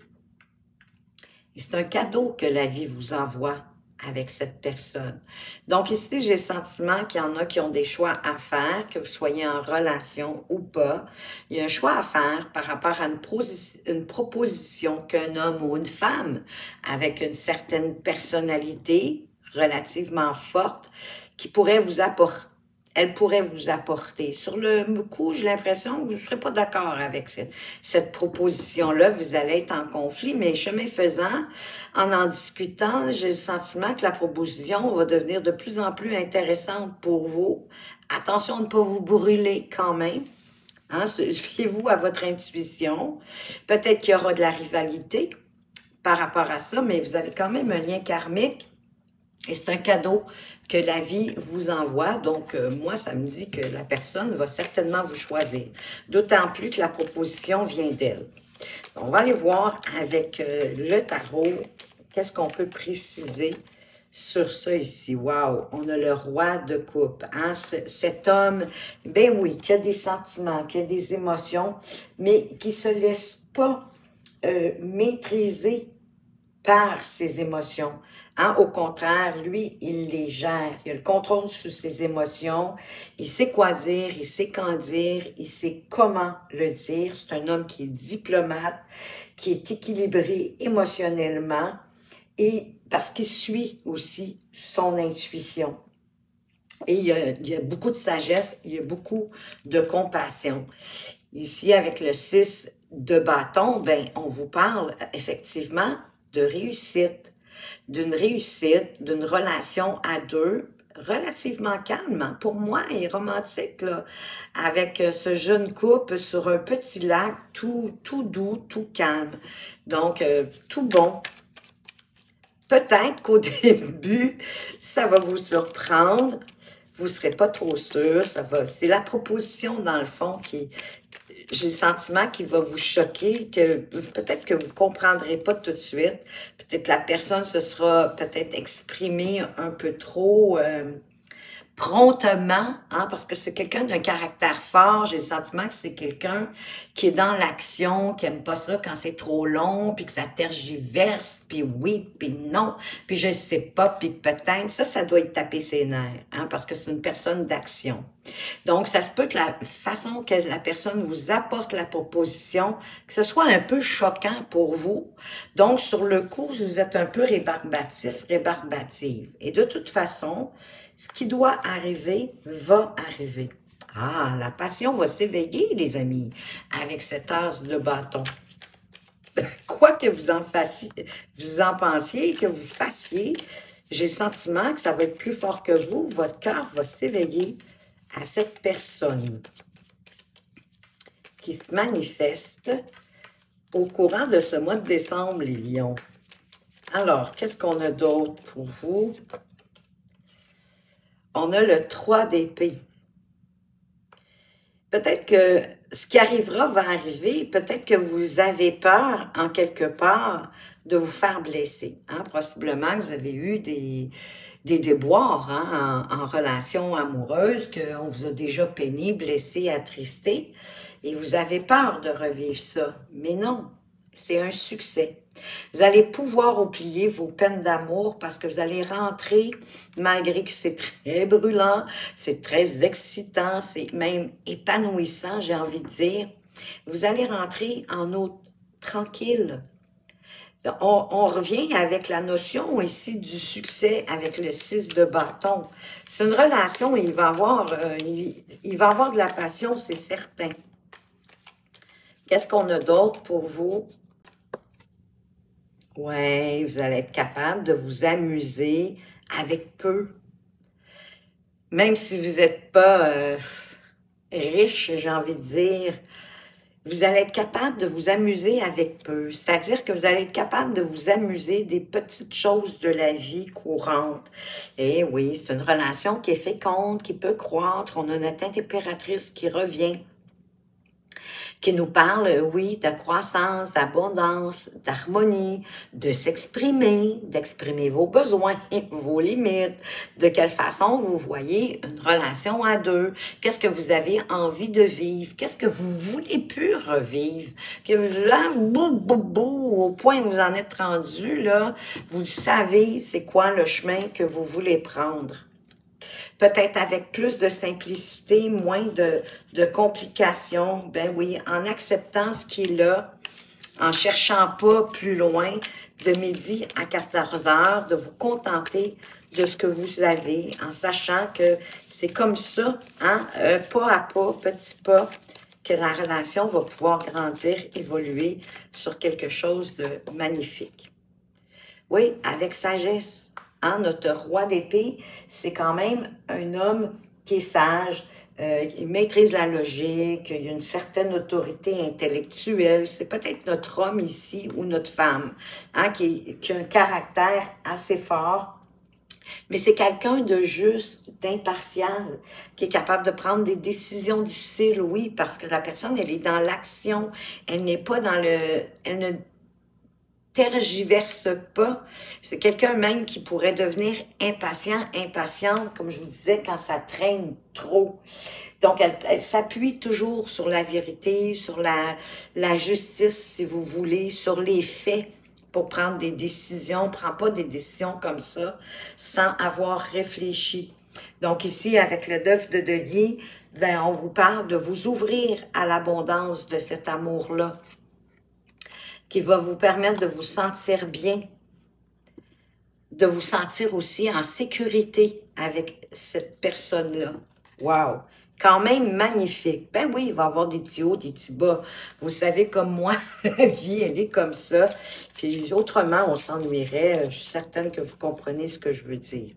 Et c'est un cadeau que la vie vous envoie avec cette personne. Donc ici, j'ai le sentiment qu'il y en a qui ont des choix à faire, que vous soyez en relation ou pas. Il y a un choix à faire par rapport à une, une proposition qu'un homme ou une femme avec une certaine personnalité relativement forte qui pourrait vous apporter. Elle pourrait vous apporter. Sur le coup, j'ai l'impression que vous ne serez pas d'accord avec cette, cette proposition-là. Vous allez être en conflit, mais chemin faisant, en en discutant, j'ai le sentiment que la proposition va devenir de plus en plus intéressante pour vous. Attention de ne pas vous brûler quand même. Hein? Fiez-vous à votre intuition. Peut-être qu'il y aura de la rivalité par rapport à ça, mais vous avez quand même un lien karmique. Et c'est un cadeau que la vie vous envoie. Donc, euh, moi, ça me dit que la personne va certainement vous choisir. D'autant plus que la proposition vient d'elle. On va aller voir avec euh, le tarot. Qu'est-ce qu'on peut préciser sur ça ici? Wow! On a le roi de coupe. Hein? Ce, cet homme, ben oui, qui a des sentiments, qui a des émotions, mais qui ne se laisse pas euh, maîtriser par ses émotions. Hein? Au contraire, lui, il les gère. Il a le contrôle sur ses émotions. Il sait quoi dire, il sait quand dire, il sait comment le dire. C'est un homme qui est diplomate, qui est équilibré émotionnellement et parce qu'il suit aussi son intuition. Et il y, a, il y a beaucoup de sagesse, il y a beaucoup de compassion. Ici, avec le six de bâton, ben, on vous parle effectivement de réussite, d'une réussite, d'une relation à deux, relativement calme, pour moi, et romantique, là, avec ce jeune couple sur un petit lac, tout, tout doux, tout calme. Donc, euh, tout bon. Peut-être qu'au début, ça va vous surprendre, vous ne serez pas trop sûr, ça va. C'est la proposition, dans le fond, qui J'ai le sentiment qu'il va vous choquer, que peut-être que vous ne comprendrez pas tout de suite. Peut-être la personne se sera peut-être exprimée un peu trop euh, promptement, hein, parce que c'est quelqu'un d'un caractère fort. J'ai le sentiment que c'est quelqu'un qui est dans l'action, qui aime pas ça quand c'est trop long, puis que ça tergiverse, puis oui, puis non, puis je sais pas, puis peut-être. Ça, ça doit y taper ses nerfs, hein, parce que c'est une personne d'action. Donc, ça se peut que la façon que la personne vous apporte la proposition, que ce soit un peu choquant pour vous. Donc, sur le coup, vous êtes un peu rébarbatif, rébarbative. Et de toute façon, ce qui doit arriver va arriver. Ah, la passion va s'éveiller, les amis, avec cette as de bâton. Quoi que vous en fassiez, vous en pensiez, que vous fassiez, j'ai le sentiment que ça va être plus fort que vous. Votre cœur va s'éveiller à cette personne qui se manifeste au courant de ce mois de décembre, les lions. Alors, qu'est-ce qu'on a d'autre pour vous? On a le trois d'épée. Peut-être que ce qui arrivera va arriver. Peut-être que vous avez peur, en quelque part, de vous faire blesser. Hein? Possiblement que vous avez eu des, des déboires hein, en, en relation amoureuse, qu'on vous a déjà peiné, blessé, attristé, et vous avez peur de revivre ça. Mais non, c'est un succès. Vous allez pouvoir oublier vos peines d'amour parce que vous allez rentrer, malgré que c'est très brûlant, c'est très excitant, c'est même épanouissant, j'ai envie de dire. Vous allez rentrer en eau tranquille. On, on revient avec la notion ici du succès avec le six de bâton. C'est une relation où il va avoir, euh, il, il va avoir de la passion, c'est certain. Qu'est-ce qu'on a d'autre pour vous? Oui, vous allez être capable de vous amuser avec peu. Même si vous n'êtes pas euh, riche, j'ai envie de dire, vous allez être capable de vous amuser avec peu. C'est-à-dire que vous allez être capable de vous amuser des petites choses de la vie courante. Et oui, c'est une relation qui est féconde, qui peut croître. On a notre impératrice qui revient, qui nous parle, oui, de croissance, d'abondance, d'harmonie, de s'exprimer, d'exprimer vos besoins, vos limites, de quelle façon vous voyez une relation à deux, qu'est-ce que vous avez envie de vivre, qu'est-ce que vous voulez plus revivre, que là, bou, bou, bou, au point où vous en êtes rendu, là, vous savez c'est quoi le chemin que vous voulez prendre. Peut-être avec plus de simplicité, moins de, de complications. Ben oui, en acceptant ce qui est là, en cherchant pas plus loin, de midi à quatorze heures, de vous contenter de ce que vous avez, en sachant que c'est comme ça, hein, euh, pas à pas, petit pas, que la relation va pouvoir grandir, évoluer sur quelque chose de magnifique. Oui, avec sagesse. Hein, notre roi d'épée, c'est quand même un homme qui est sage, euh, qui maîtrise la logique, il y a une certaine autorité intellectuelle. C'est peut-être notre homme ici ou notre femme, hein, qui, qui a un caractère assez fort. Mais c'est quelqu'un de juste, d'impartial, qui est capable de prendre des décisions difficiles, oui, parce que la personne, elle est dans l'action, elle n'est pas dans le... Elle ne tergiverse pas. C'est quelqu'un même qui pourrait devenir impatient, impatiente, comme je vous disais, quand ça traîne trop. Donc, elle, elle s'appuie toujours sur la vérité, sur la, la justice, si vous voulez, sur les faits pour prendre des décisions. On ne prend pas des décisions comme ça sans avoir réfléchi. Donc, ici, avec le neuf de denier, ben, on vous parle de vous ouvrir à l'abondance de cet amour-là, qui va vous permettre de vous sentir bien, de vous sentir aussi en sécurité avec cette personne-là. Wow! Quand même magnifique. Ben oui, il va y avoir des petits hauts, des petits bas. Vous savez, comme moi, la vie, elle est comme ça. Puis autrement, on s'ennuierait. Je suis certaine que vous comprenez ce que je veux dire.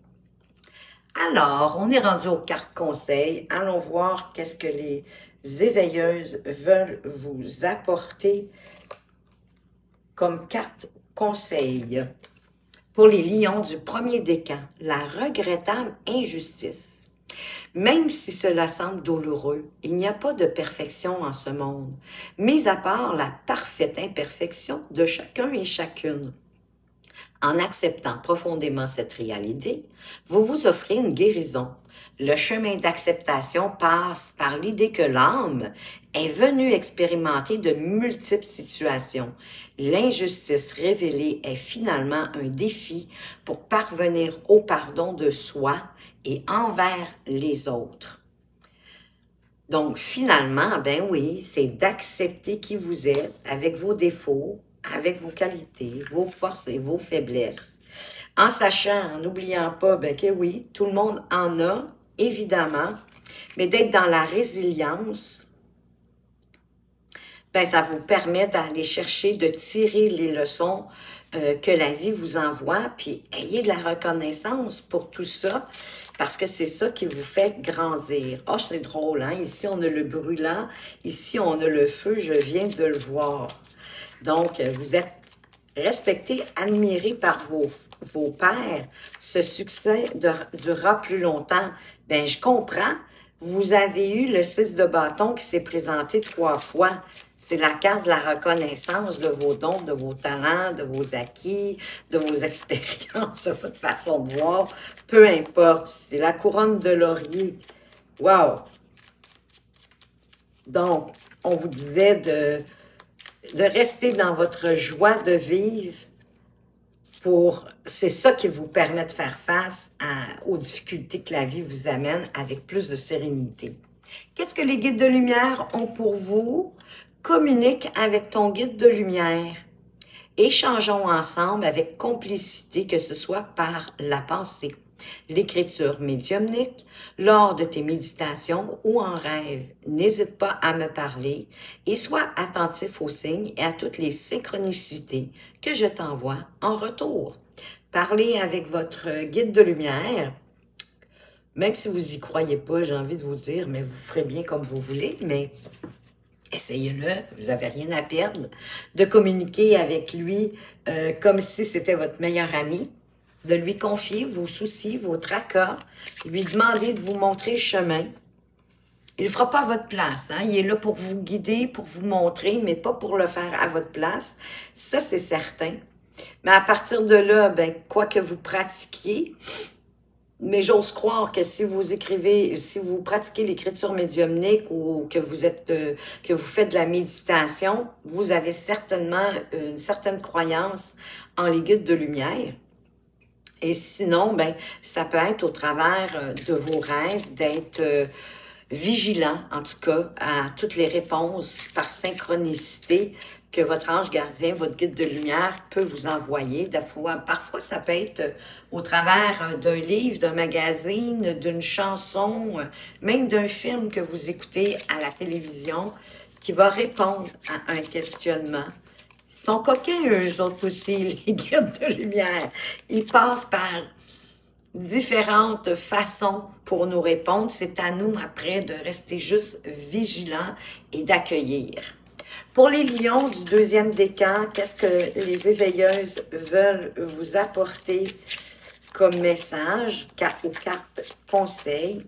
Alors, on est rendu aux cartes conseils. Allons voir qu'est-ce que les éveilleuses veulent vous apporter comme carte conseil pour les lions du premier décan, la regrettable injustice. Même si cela semble douloureux, il n'y a pas de perfection en ce monde, mis à part la parfaite imperfection de chacun et chacune. En acceptant profondément cette réalité, vous vous offrez une guérison. Le chemin d'acceptation passe par l'idée que l'âme est venue expérimenter de multiples situations. L'injustice révélée est finalement un défi pour parvenir au pardon de soi et envers les autres. Donc, finalement, ben oui, c'est d'accepter qui vous êtes avec vos défauts, avec vos qualités, vos forces et vos faiblesses. En sachant, en n'oubliant pas, ben que oui, tout le monde en a, évidemment, mais d'être dans la résilience, ben ça vous permet d'aller chercher, de tirer les leçons euh, que la vie vous envoie, puis ayez de la reconnaissance pour tout ça, parce que c'est ça qui vous fait grandir. Oh, c'est drôle, hein? Ici, on a le brûlant, ici, on a le feu, je viens de le voir. Donc, vous êtes respecté, admiré par vos, vos pairs. Ce succès durera plus longtemps. Bien, je comprends. Vous avez eu le six de bâton qui s'est présenté trois fois. C'est la carte de la reconnaissance de vos dons, de vos talents, de vos acquis, de vos expériences, de votre façon de voir. Peu importe. C'est la couronne de laurier. Wow! Donc, on vous disait de... de rester dans votre joie de vivre pour... C'est ça qui vous permet de faire face à, aux difficultés que la vie vous amène avec plus de sérénité. Qu'est-ce que les guides de lumière ont pour vous? Communique avec ton guide de lumière. Échangeons ensemble avec complicité, que ce soit par la pensée, l'écriture médiumnique, lors de tes méditations ou en rêve. N'hésite pas à me parler et sois attentif aux signes et à toutes les synchronicités que je t'envoie en retour. Parlez avec votre guide de lumière. Même si vous n'y croyez pas, j'ai envie de vous dire, mais vous ferez bien comme vous voulez, mais essayez-le, vous n'avez rien à perdre, de communiquer avec lui euh, comme si c'était votre meilleur ami, de lui confier vos soucis, vos tracas, lui demander de vous montrer le chemin. Il ne le fera pas à votre place, hein? Il est là pour vous guider, pour vous montrer, mais pas pour le faire à votre place. Ça, c'est certain. Mais à partir de là, ben, quoi que vous pratiquiez, mais j'ose croire que si vous écrivez, si vous pratiquez l'écriture médiumnique ou que vous êtes, euh, que vous faites de la méditation, vous avez certainement une certaine croyance en les guides de lumière. Et sinon, ben, ça peut être au travers de vos rêves d'être euh, vigilant, en tout cas, à toutes les réponses par synchronicité que votre ange gardien, votre guide de lumière peut vous envoyer. Parfois, parfois ça peut être au travers d'un livre, d'un magazine, d'une chanson, même d'un film que vous écoutez à la télévision, qui va répondre à un questionnement. Ils sont coquins, eux autres aussi, les guides de lumière. Ils passent par différentes façons pour nous répondre. C'est à nous, après, de rester juste vigilants et d'accueillir. Pour les lions du deuxième décan, qu'est-ce que les éveilleuses veulent vous apporter comme message aux cartes conseils?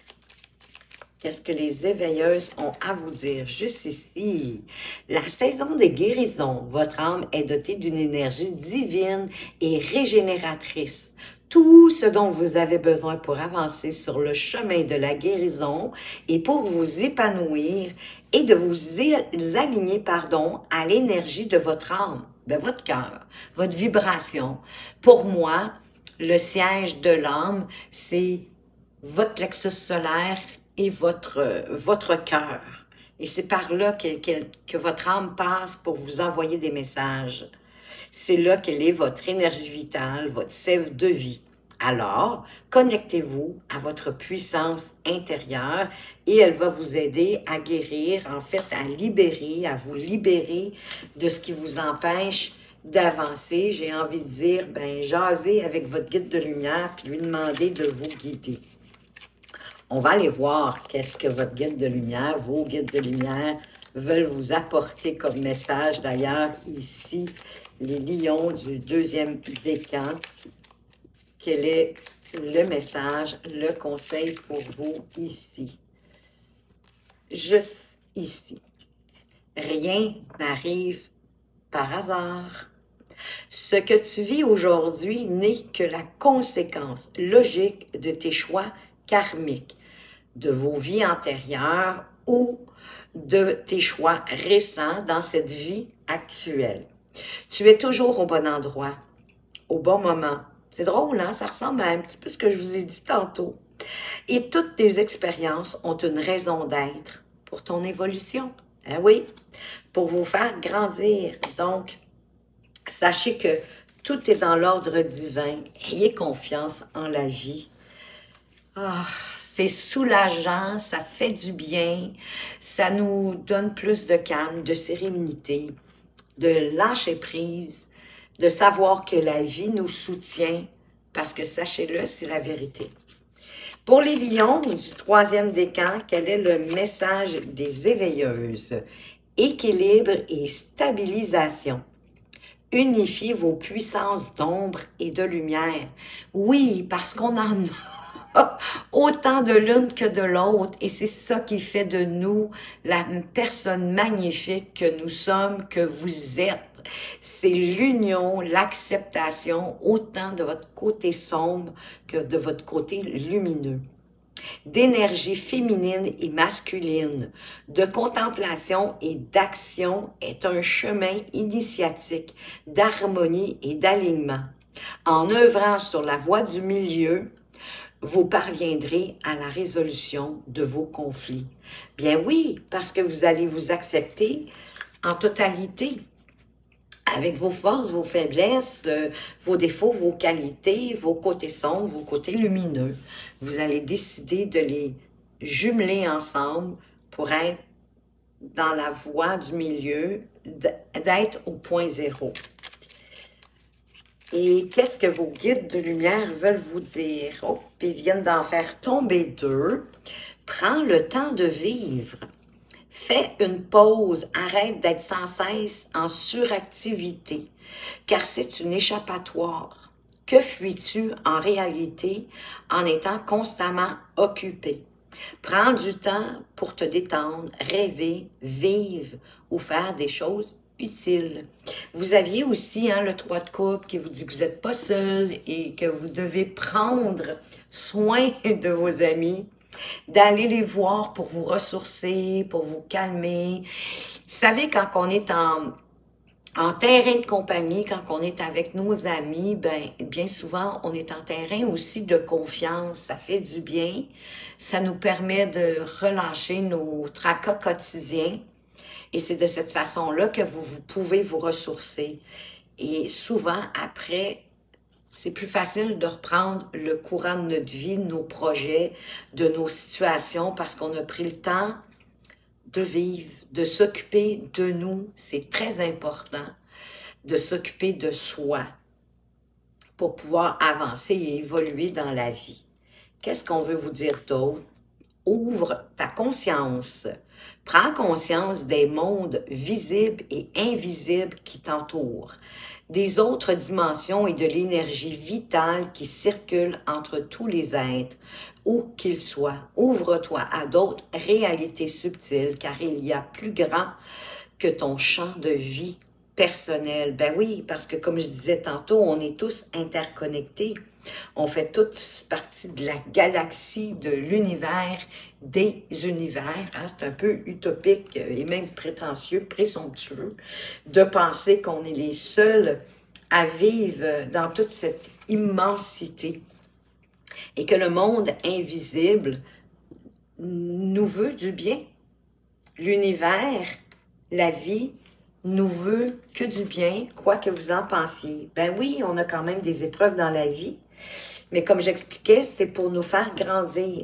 Qu'est-ce que les éveilleuses ont à vous dire? Juste ici, la saison des guérisons. Votre âme est dotée d'une énergie divine et régénératrice. Tout ce dont vous avez besoin pour avancer sur le chemin de la guérison et pour vous épanouir et de vous aligner, pardon, à l'énergie de votre âme, de votre cœur, votre vibration. Pour moi, le siège de l'âme, c'est votre plexus solaire et votre, votre cœur. Et c'est par là que, que, que votre âme passe pour vous envoyer des messages. C'est là qu'elle est votre énergie vitale, votre sève de vie. Alors, connectez-vous à votre puissance intérieure et elle va vous aider à guérir, en fait, à libérer, à vous libérer de ce qui vous empêche d'avancer. J'ai envie de dire, ben, jasez avec votre guide de lumière puis lui demander de vous guider. On va aller voir qu'est-ce que votre guide de lumière, vos guides de lumière veulent vous apporter comme message. D'ailleurs, ici, les lions du deuxième décan, quelle est le message, le conseil pour vous ici. Juste ici. Rien n'arrive par hasard. Ce que tu vis aujourd'hui n'est que la conséquence logique de tes choix karmiques, de vos vies antérieures ou de tes choix récents dans cette vie actuelle. Tu es toujours au bon endroit, au bon moment. C'est drôle, hein? Ça ressemble à un petit peu ce que je vous ai dit tantôt. Et toutes tes expériences ont une raison d'être pour ton évolution. Ah oui, pour vous faire grandir. Donc, sachez que tout est dans l'ordre divin. Ayez confiance en la vie. Ah, c'est soulageant, ça fait du bien, ça nous donne plus de calme, de sérénité, de lâcher prise, de savoir que la vie nous soutient, parce que sachez-le, c'est la vérité. Pour les lions du troisième décan, quel est le message des éveilleuses? Équilibre et stabilisation. Unifiez vos puissances d'ombre et de lumière. Oui, parce qu'on en a autant de l'une que de l'autre, et c'est ça qui fait de nous la personne magnifique que nous sommes, que vous êtes. C'est l'union, l'acceptation, autant de votre côté sombre que de votre côté lumineux. D'énergie féminine et masculine, de contemplation et d'action est un chemin initiatique d'harmonie et d'alignement. En œuvrant sur la voie du milieu, vous parviendrez à la résolution de vos conflits. Bien oui, parce que vous allez vous accepter en totalité, avec vos forces, vos faiblesses, euh, vos défauts, vos qualités, vos côtés sombres, vos côtés lumineux. Vous allez décider de les jumeler ensemble pour être dans la voie du milieu, d'être au point zéro. Et qu'est-ce que vos guides de lumière veulent vous dire? Oh, ils viennent d'en faire tomber deux. Prends le temps de vivre. Fais une pause, arrête d'être sans cesse en suractivité, car c'est une échappatoire. Que fuis-tu en réalité en étant constamment occupé? Prends du temps pour te détendre, rêver, vivre ou faire des choses utiles. Vous aviez aussi hein, le trois de coupe qui vous dit que vous n'êtes pas seul et que vous devez prendre soin de vos amis, d'aller les voir pour vous ressourcer, pour vous calmer. Vous savez, quand on est en, en terrain de compagnie, quand on est avec nos amis, ben, bien souvent, on est en terrain aussi de confiance. Ça fait du bien. Ça nous permet de relâcher nos tracas quotidiens. Et c'est de cette façon-là que vous, vous pouvez vous ressourcer. Et souvent, après, c'est plus facile de reprendre le courant de notre vie, de nos projets, de nos situations, parce qu'on a pris le temps de vivre, de s'occuper de nous. C'est très important de s'occuper de soi pour pouvoir avancer et évoluer dans la vie. Qu'est-ce qu'on veut vous dire d'autre? Ouvre ta conscience. Prends conscience des mondes visibles et invisibles qui t'entourent, des autres dimensions et de l'énergie vitale qui circule entre tous les êtres, où qu'ils soient. Ouvre-toi à d'autres réalités subtiles, car il y a plus grand que ton champ de vie personnel. Ben oui, parce que comme je disais tantôt, on est tous interconnectés. On fait tous partie de la galaxie, de l'univers, des univers. Hein? C'est un peu utopique et même prétentieux, présomptueux, de penser qu'on est les seuls à vivre dans toute cette immensité et que le monde invisible nous veut du bien. L'univers, la vie, nous veut que du bien, quoi que vous en pensiez. Ben oui, on a quand même des épreuves dans la vie, mais comme j'expliquais, c'est pour nous faire grandir.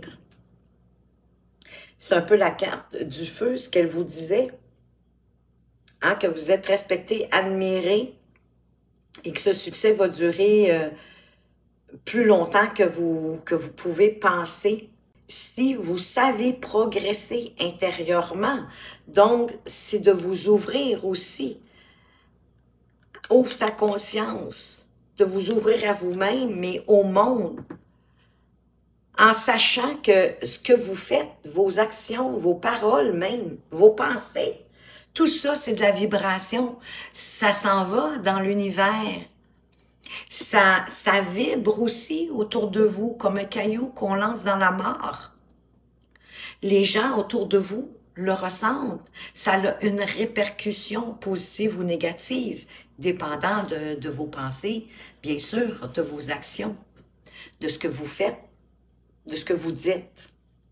C'est un peu la carte du feu, ce qu'elle vous disait, hein, que vous êtes respecté, admiré, et que ce succès va durer euh, plus longtemps que vous, que vous pouvez penser. Si vous savez progresser intérieurement, donc c'est de vous ouvrir aussi. Ouvre ta conscience, de vous ouvrir à vous-même, mais au monde. en sachant que ce que vous faites, vos actions, vos paroles même, vos pensées, tout ça, c'est de la vibration. Ça s'en va dans l'univers. Ça, ça vibre aussi autour de vous comme un caillou qu'on lance dans la mare. Les gens autour de vous le ressentent. Ça a une répercussion positive ou négative, dépendant de, de vos pensées, bien sûr, de vos actions, de ce que vous faites, de ce que vous dites.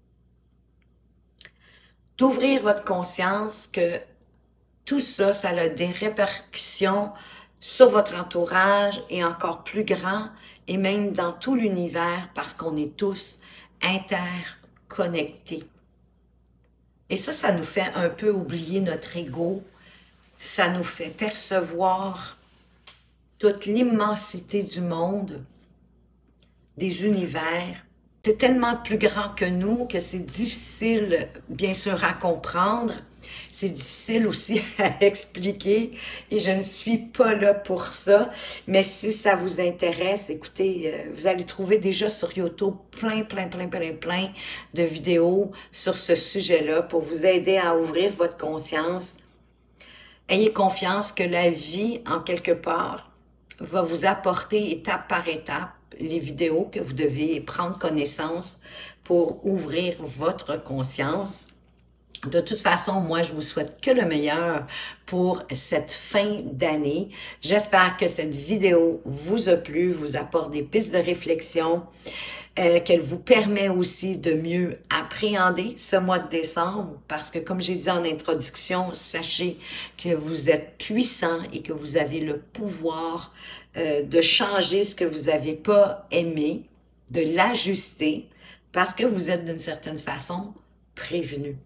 D'ouvrir votre conscience que tout ça, ça a des répercussions sur votre entourage et encore plus grand, et même dans tout l'univers, parce qu'on est tous interconnectés. Et ça, ça nous fait un peu oublier notre ego, ça nous fait percevoir toute l'immensité du monde, des univers. C'est tellement plus grand que nous que c'est difficile, bien sûr, à comprendre. C'est difficile aussi à expliquer et je ne suis pas là pour ça. Mais si ça vous intéresse, écoutez, vous allez trouver déjà sur YouTube plein, plein, plein, plein, plein de vidéos sur ce sujet-là pour vous aider à ouvrir votre conscience. Ayez confiance que la vie, en quelque part, va vous apporter étape par étape les vidéos que vous devez prendre connaissance pour ouvrir votre conscience. De toute façon, moi, je vous souhaite que le meilleur pour cette fin d'année. J'espère que cette vidéo vous a plu, vous apporte des pistes de réflexion, euh, qu'elle vous permet aussi de mieux appréhender ce mois de décembre, parce que comme j'ai dit en introduction, sachez que vous êtes puissant et que vous avez le pouvoir euh, de changer ce que vous n'avez pas aimé, de l'ajuster, parce que vous êtes d'une certaine façon prévenu.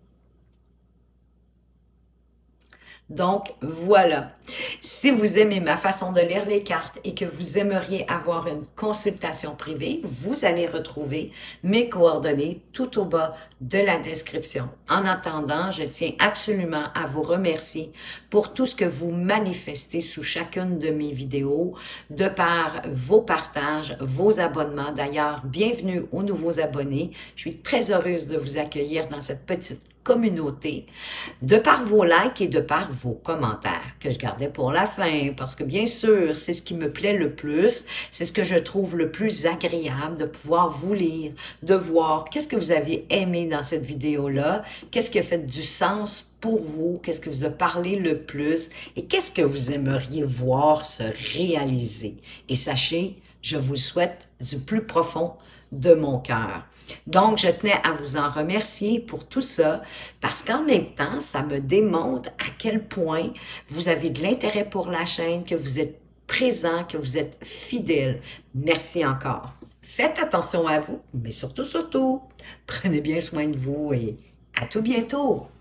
Donc, voilà. Si vous aimez ma façon de lire les cartes et que vous aimeriez avoir une consultation privée, vous allez retrouver mes coordonnées tout au bas de la description. En attendant, je tiens absolument à vous remercier pour tout ce que vous manifestez sous chacune de mes vidéos, de par vos partages, vos abonnements. D'ailleurs, bienvenue aux nouveaux abonnés. Je suis très heureuse de vous accueillir dans cette petite communauté, de par vos likes et de par vos commentaires que je gardais pour la fin, parce que bien sûr, c'est ce qui me plaît le plus, c'est ce que je trouve le plus agréable de pouvoir vous lire, de voir qu'est-ce que vous avez aimé dans cette vidéo-là, qu'est-ce qui a fait du sens pour vous, qu'est-ce que vous a parlé le plus et qu'est-ce que vous aimeriez voir se réaliser. Et sachez, je vous le souhaite du plus profond de mon cœur. Donc, je tenais à vous en remercier pour tout ça, parce qu'en même temps, ça me démontre à quel point vous avez de l'intérêt pour la chaîne, que vous êtes présent, que vous êtes fidèle. Merci encore. Faites attention à vous, mais surtout, surtout, prenez bien soin de vous et à tout bientôt.